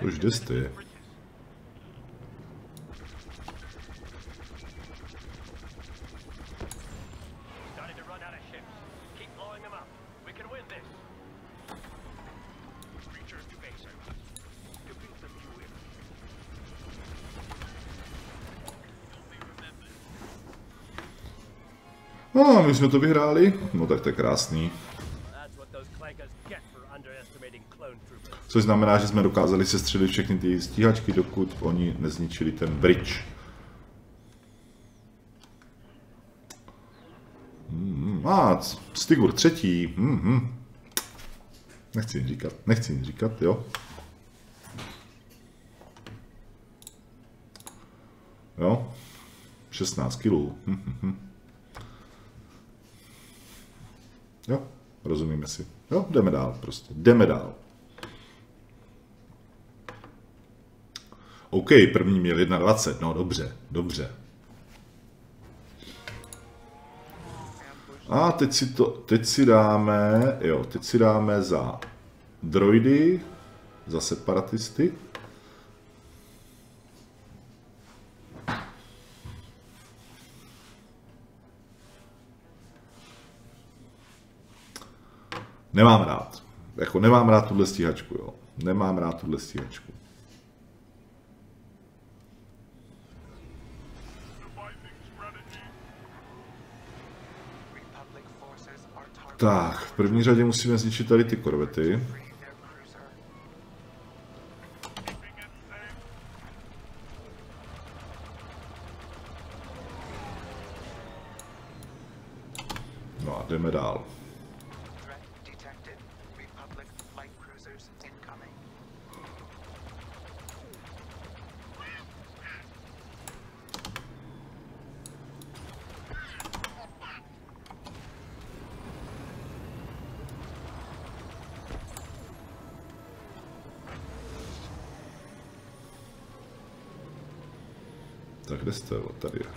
To už kde jste? No, my jsme to vyhráli. No tak to je krásný. Což znamená, že jsme dokázali sestřelit všechny ty stíhačky, dokud oni nezničili ten bridge. Hmm, a ah, Stigur třetí. Hmm, nechci jim říkat, nechci jim říkat, jo. Jo, šestnáct kilů. Hmm, hmm. Jo, rozumíme si. Jo, jdeme dál prostě, jdeme dál. OK, první měl dvacet jedna, no dobře, dobře. A teď si to, teď si dáme, jo, teď si dáme za droidy, za separatisty. Nemám rád. Jako nemám rád tuhle stíhačku, jo. Nemám rád tuhle stíhačku. Tak, v první řadě musíme zničit tady ty korvety. No a jdeme dál. Tak kde jste? Tady je.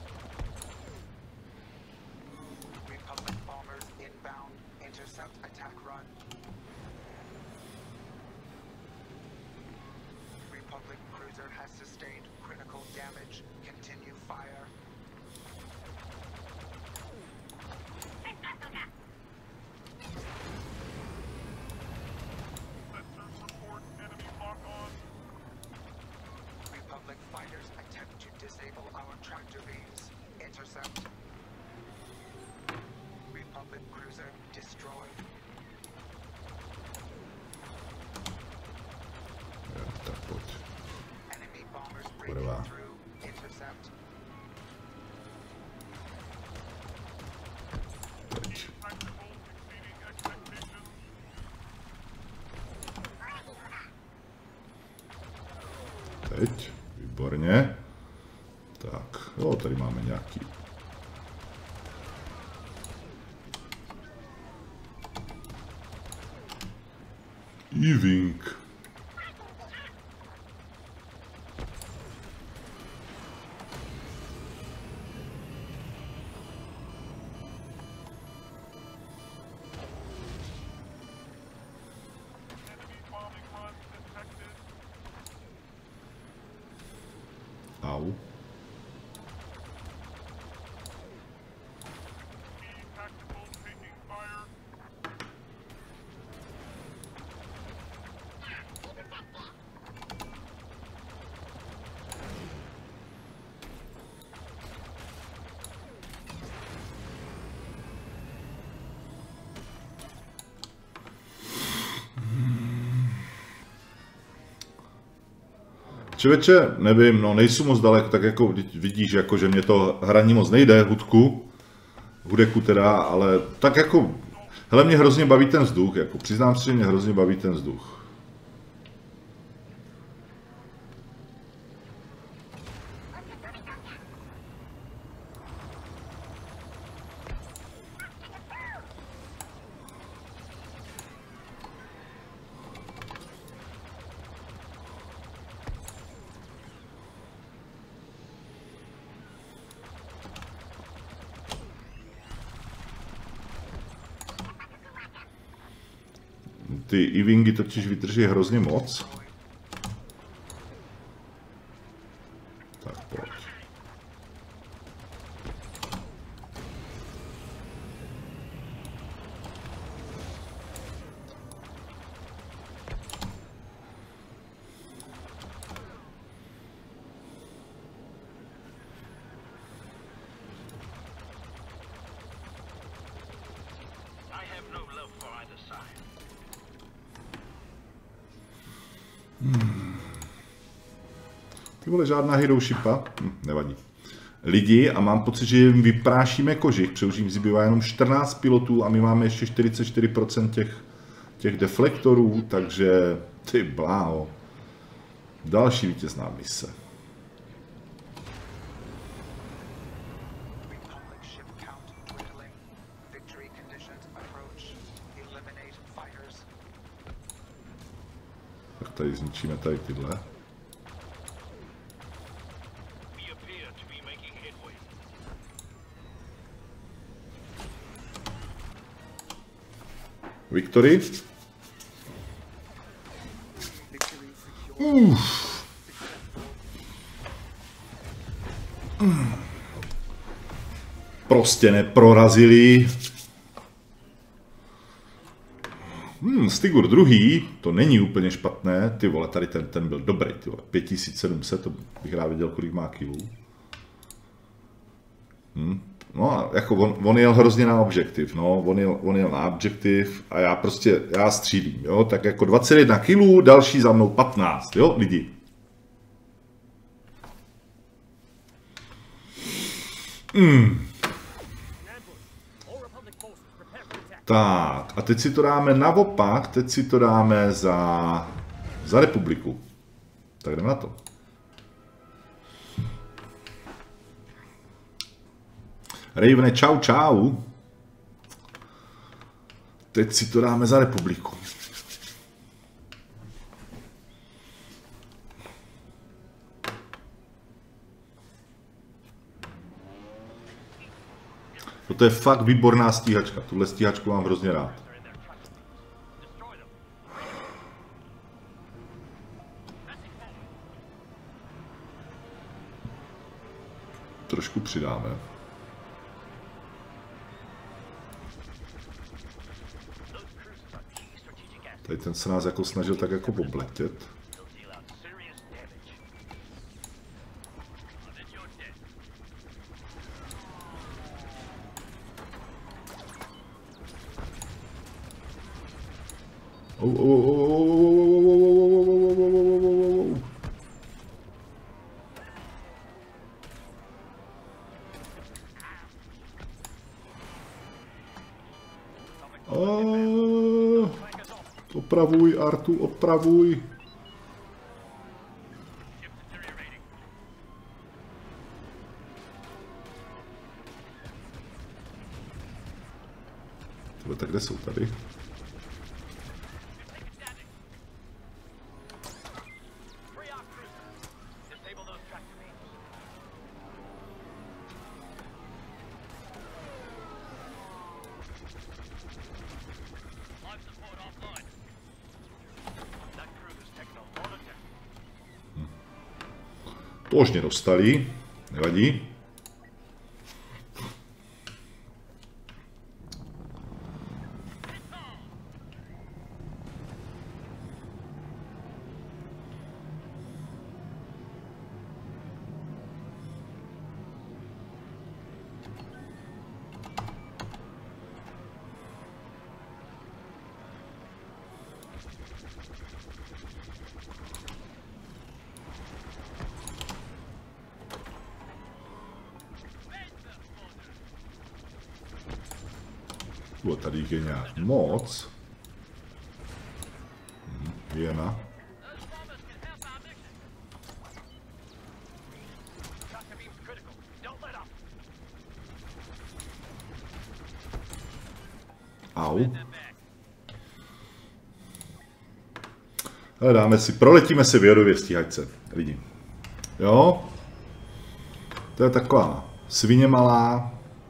Teď, výborně. Tak, jo, tady máme nějaký. E-Wing. Au. Čověče, nevím, no nejsou moc daleko, tak jako vidíš, jako, že mě to hraní moc nejde, hudku, hudeku teda, ale tak jako, hele, mě hrozně baví ten vzduch, jako přiznám si, že mě hrozně baví ten vzduch. Ty E-Wingy totiž vydrží hrozně moc. Hmm. Ty vole, žádná hero shipa? Hm, nevadí. Lidi a mám pocit, že jim vyprášíme kožich, protože už jim zbývá jenom čtrnáct pilotů a my máme ještě čtyřicet čtyři procent těch, těch deflektorů, takže ty bláho. Další vítězná mise. Tak tady zničíme tady tyhle. Victory. Uf. Prostě neprorazili. Hmm, Stygur druhý, to není úplně špatné. Ty vole, tady ten, ten byl dobrý, ty vole. pět tisíc sedm set, to bych rád viděl, kolik má kilů. Hmm. No, jako on, on jel hrozně na objektiv, no, on jel, on jel na objektiv a já prostě, já střílím, jo, tak jako dvacet jedna kilů, další za mnou patnáct, jo, lidi. Hmm. Tak, a teď si to dáme naopak, teď si to dáme za, za republiku. Tak jdeme na to. Ravene, čau, čau. Teď si to dáme za republiku. Toto je fakt výborná stíhačka. Tuhle stíhačku mám hrozně rád. Trošku přidáme. Tady ten se nás jako snažil tak jako obletět. Oh, oh, oh, oh, oh, oh. Opravuj, Artu, opravuj. Tohle, tak kde jsou tady? Pložně dostali, nevadí. Bylo tady jich je nějak moc. Hm, Věna. Au. Ale dáme si, proletíme si v jodově stíhačce, lidi. Jo? To je taková svině malá.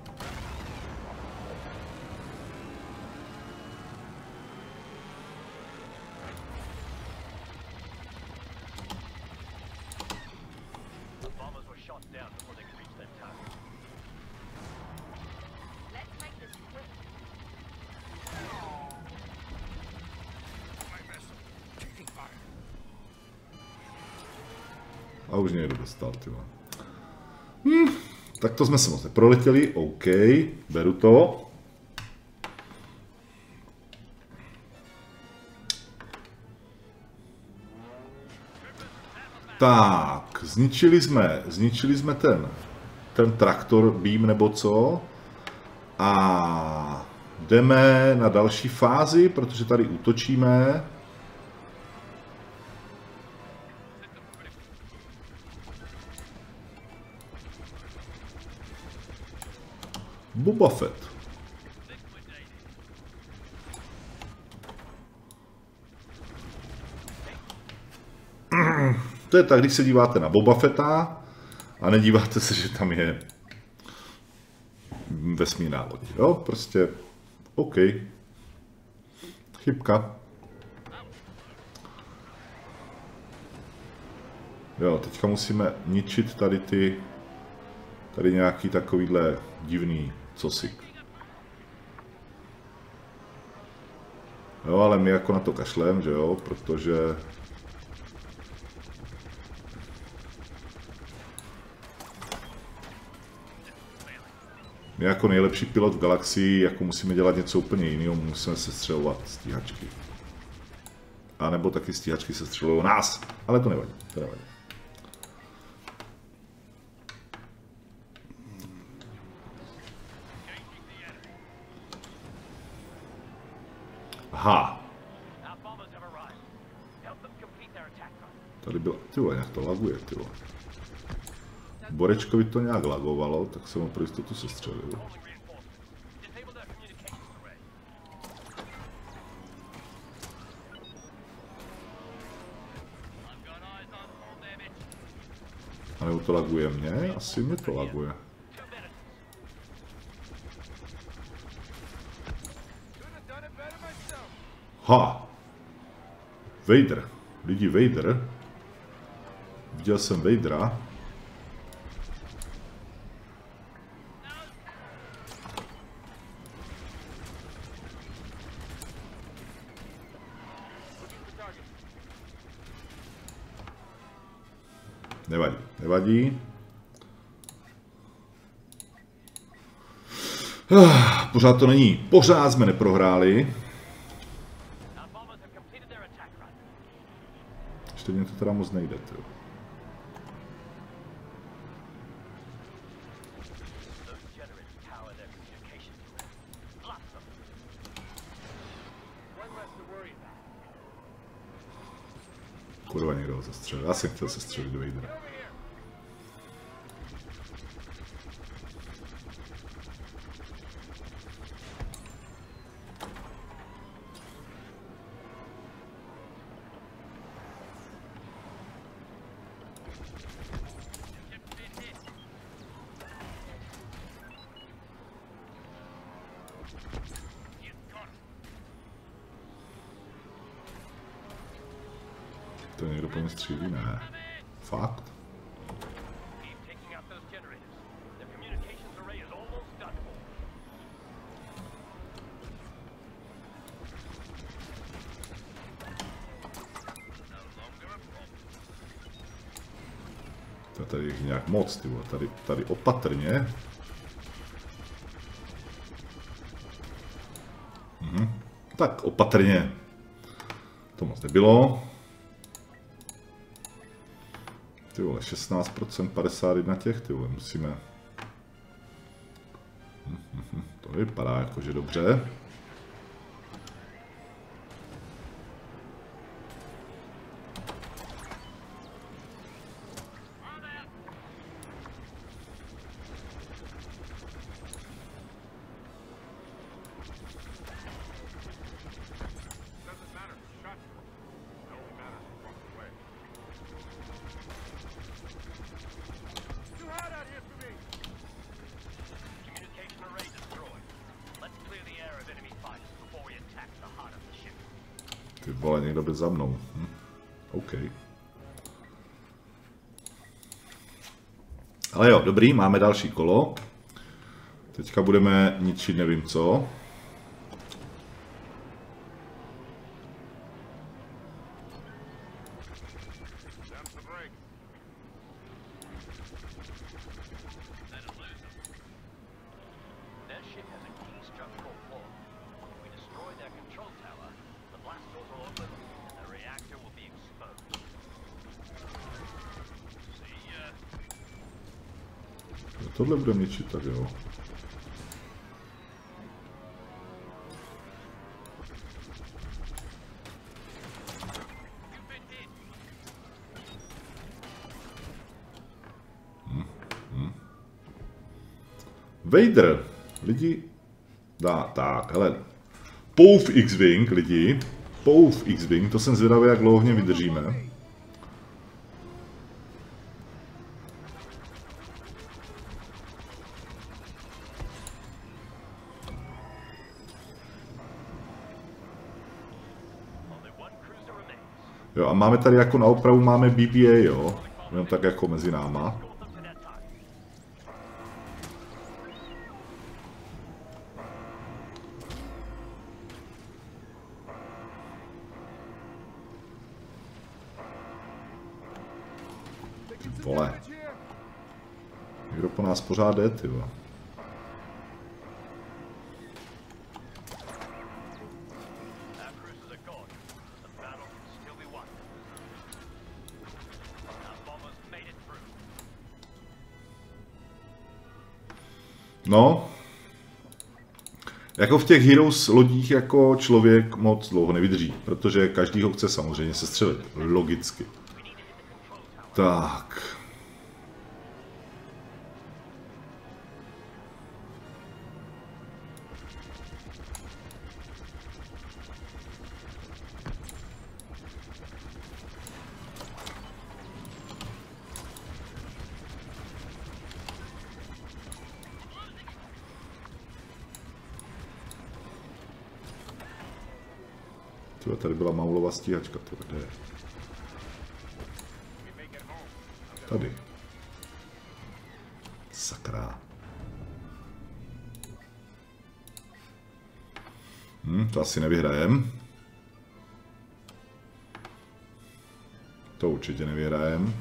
A už někdo dostal, tyhle. Hm, tak to jsme se moc neproletěli, OK, beru to. Tak, zničili jsme, zničili jsme ten, ten traktor beam nebo co. A jdeme na další fázi, protože tady útočíme. Boba Fett. To je tak, když se díváte na Boba Fetta a nedíváte se, že tam je vesmírná loď. Jo, prostě OK. Chybka. Jo, teďka musíme ničit tady ty, tady nějaký takovýhle divný cosik. Jo, ale my jako na to kašlem, že jo, protože my jako nejlepší pilot v galaxii jako musíme dělat něco úplně jiného, musíme sestřelovat stíhačky. A nebo taky stíhačky sestřelují nás, ale to nevadí, to nevadí. Aha. Tady bylo, ty vole, nějak to laguje, ty vole. Borečkovi to nějak lagovalo, tak jsem ho pro jistotu sestřelil. A nebo to laguje mě? Asi mě to laguje. Ha! Vader. Lidi, Vader. Viděl jsem Vadera. Nevadí, nevadí. Ah, pořád to není. Pořád jsme neprohráli. Ještě mě to teda moc nejde. Tyjo. Kurva, někdo ho zastřelil. Já jsem chtěl se střelit do Vadera. To někdo po mě střílí? Ne. Fakt? To tady je nějak moc, ty vole. Tady, tady opatrně. Mhm. Tak opatrně. To moc nebylo. Ty vole, šestnáct procent, padesát jedna těch, ty vole, musíme... To vypadá jakože dobře. Ty vole, někdo jde za mnou. Hm. OK. Ale jo, dobrý, máme další kolo. Teďka budeme ničit nevím co. Tohle bude něčit, tak jo. Hm, hm. Vader. Lidi. Dá, tak, hele. Pouf X-Wing, lidi. Pouf X-Wing, to jsem zvědavý, jak dlouho hně vydržíme. Jo, a máme tady jako na opravu máme B B A, jo. Jenom tak jako mezi náma. Vole. Někdo po nás pořád jde, ty vole. No, jako v těch Heroes lodích jako člověk moc dlouho nevydrží, protože každý ho chce samozřejmě sestřelit, logicky. Tak. Tyhle, tady byla Maulová stíhačka, to kde je? Tady. Sakra. Hm, to asi nevyhrajem. To určitě nevyhrajem.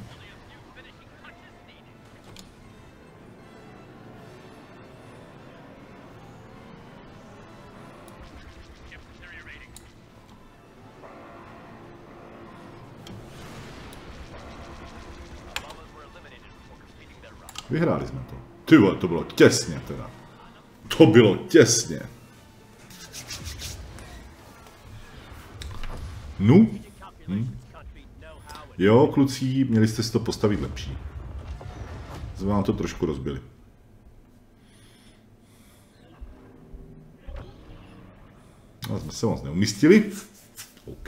Vyhráli jsme to. Ty vole, to bylo těsně teda. To bylo těsně. No. Hm. Jo, kluci, měli jste si to postavit lepší. Jsme vám to trošku rozbili. No, jsme se moc neumístili. OK.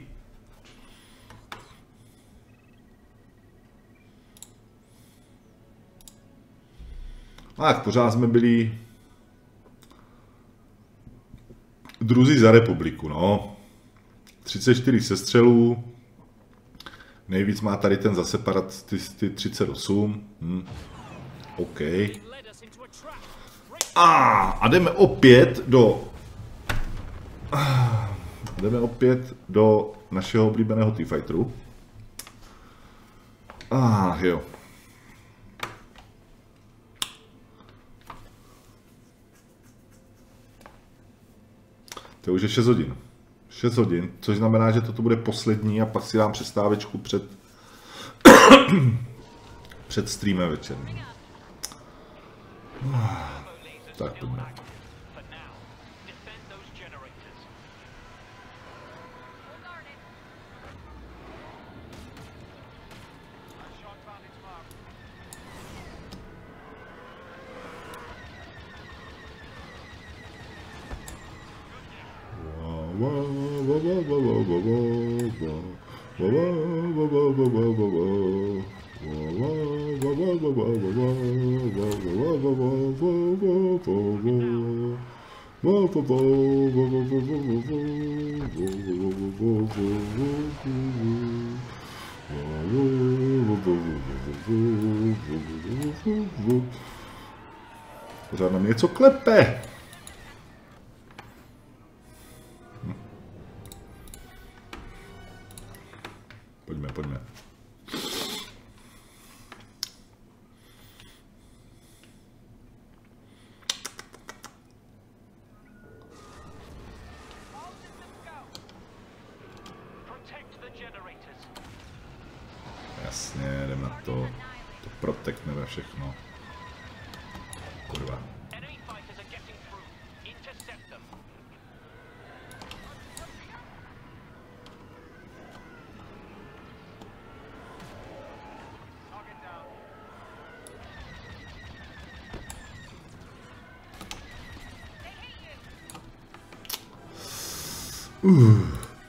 A tak pořád jsme byli druzí za republiku, no. třicet čtyři sestřelů. Nejvíc má tady ten zase parat ty, ty třicet osm. Hm. OK. A, a jdeme opět do... Jdeme opět do našeho oblíbeného T-Fighteru. Ah, jo. To už je šest hodin. šest hodin, což znamená, že toto bude poslední a pak si dám přestávečku před před streamem večerním. Tak pojďme. Pořád na mě něco klepe. Pojďme, pojďme. Jasně, jdeme na to. To protekneme všechno. Uh.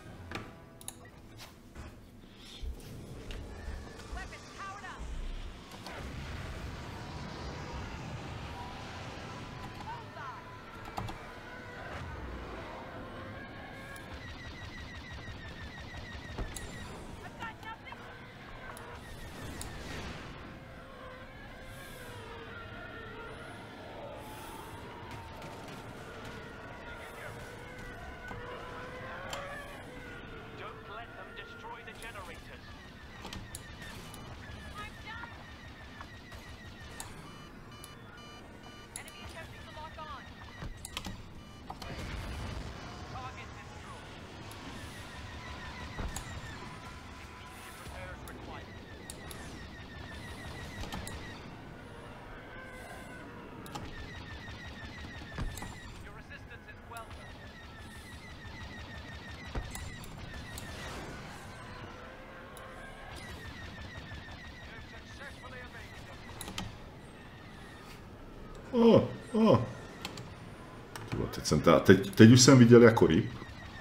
Oh, oh. Tyvo, teď, jsem ta, teď, teď už jsem viděl jako ryb.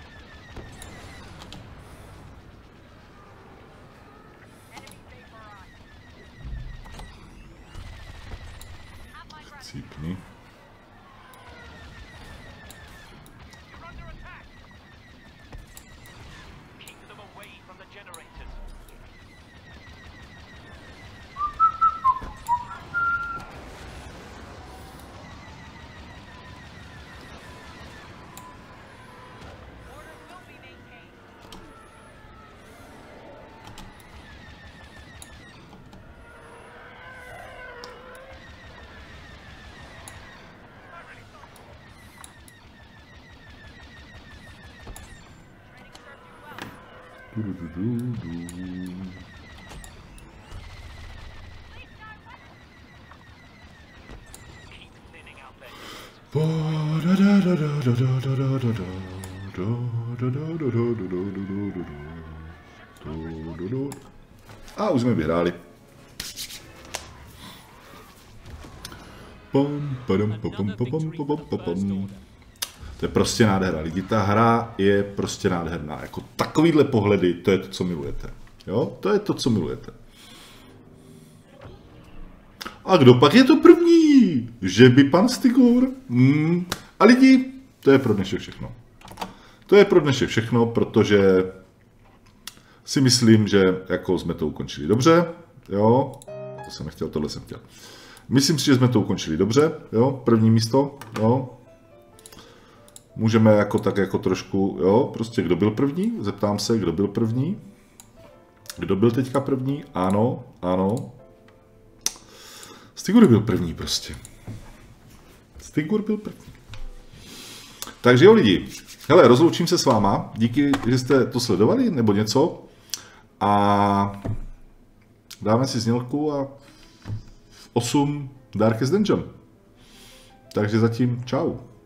Cípni. Du, du, du, du, du. A už jsme vyhráli. Pom, padom, popom, popom, popom, popom. To je prostě nádhera. Lidi, ta hra je prostě nádherná. Jako takovýhle pohledy, to je to, co milujete. Jo? To je to, co milujete. A kdo pak je to první? Že by pan Stygur? Hmm. A lidi, to je pro dnešek všechno. To je pro dnešek všechno, protože si myslím, že jako jsme to ukončili dobře. Jo? To jsem nechtěl, tohle jsem chtěl. Myslím si, že jsme to ukončili dobře. Jo? První místo. Jo? Můžeme jako tak jako trošku, jo, prostě kdo byl první? Zeptám se, kdo byl první? Kdo byl teďka první? Ano, ano. Stygur byl první prostě. Stygur byl první. Takže jo lidi, hele, rozloučím se s váma. Díky, že jste to sledovali, nebo něco. A dáme si znělku a v osm Darkest Dungeon. Takže zatím čau.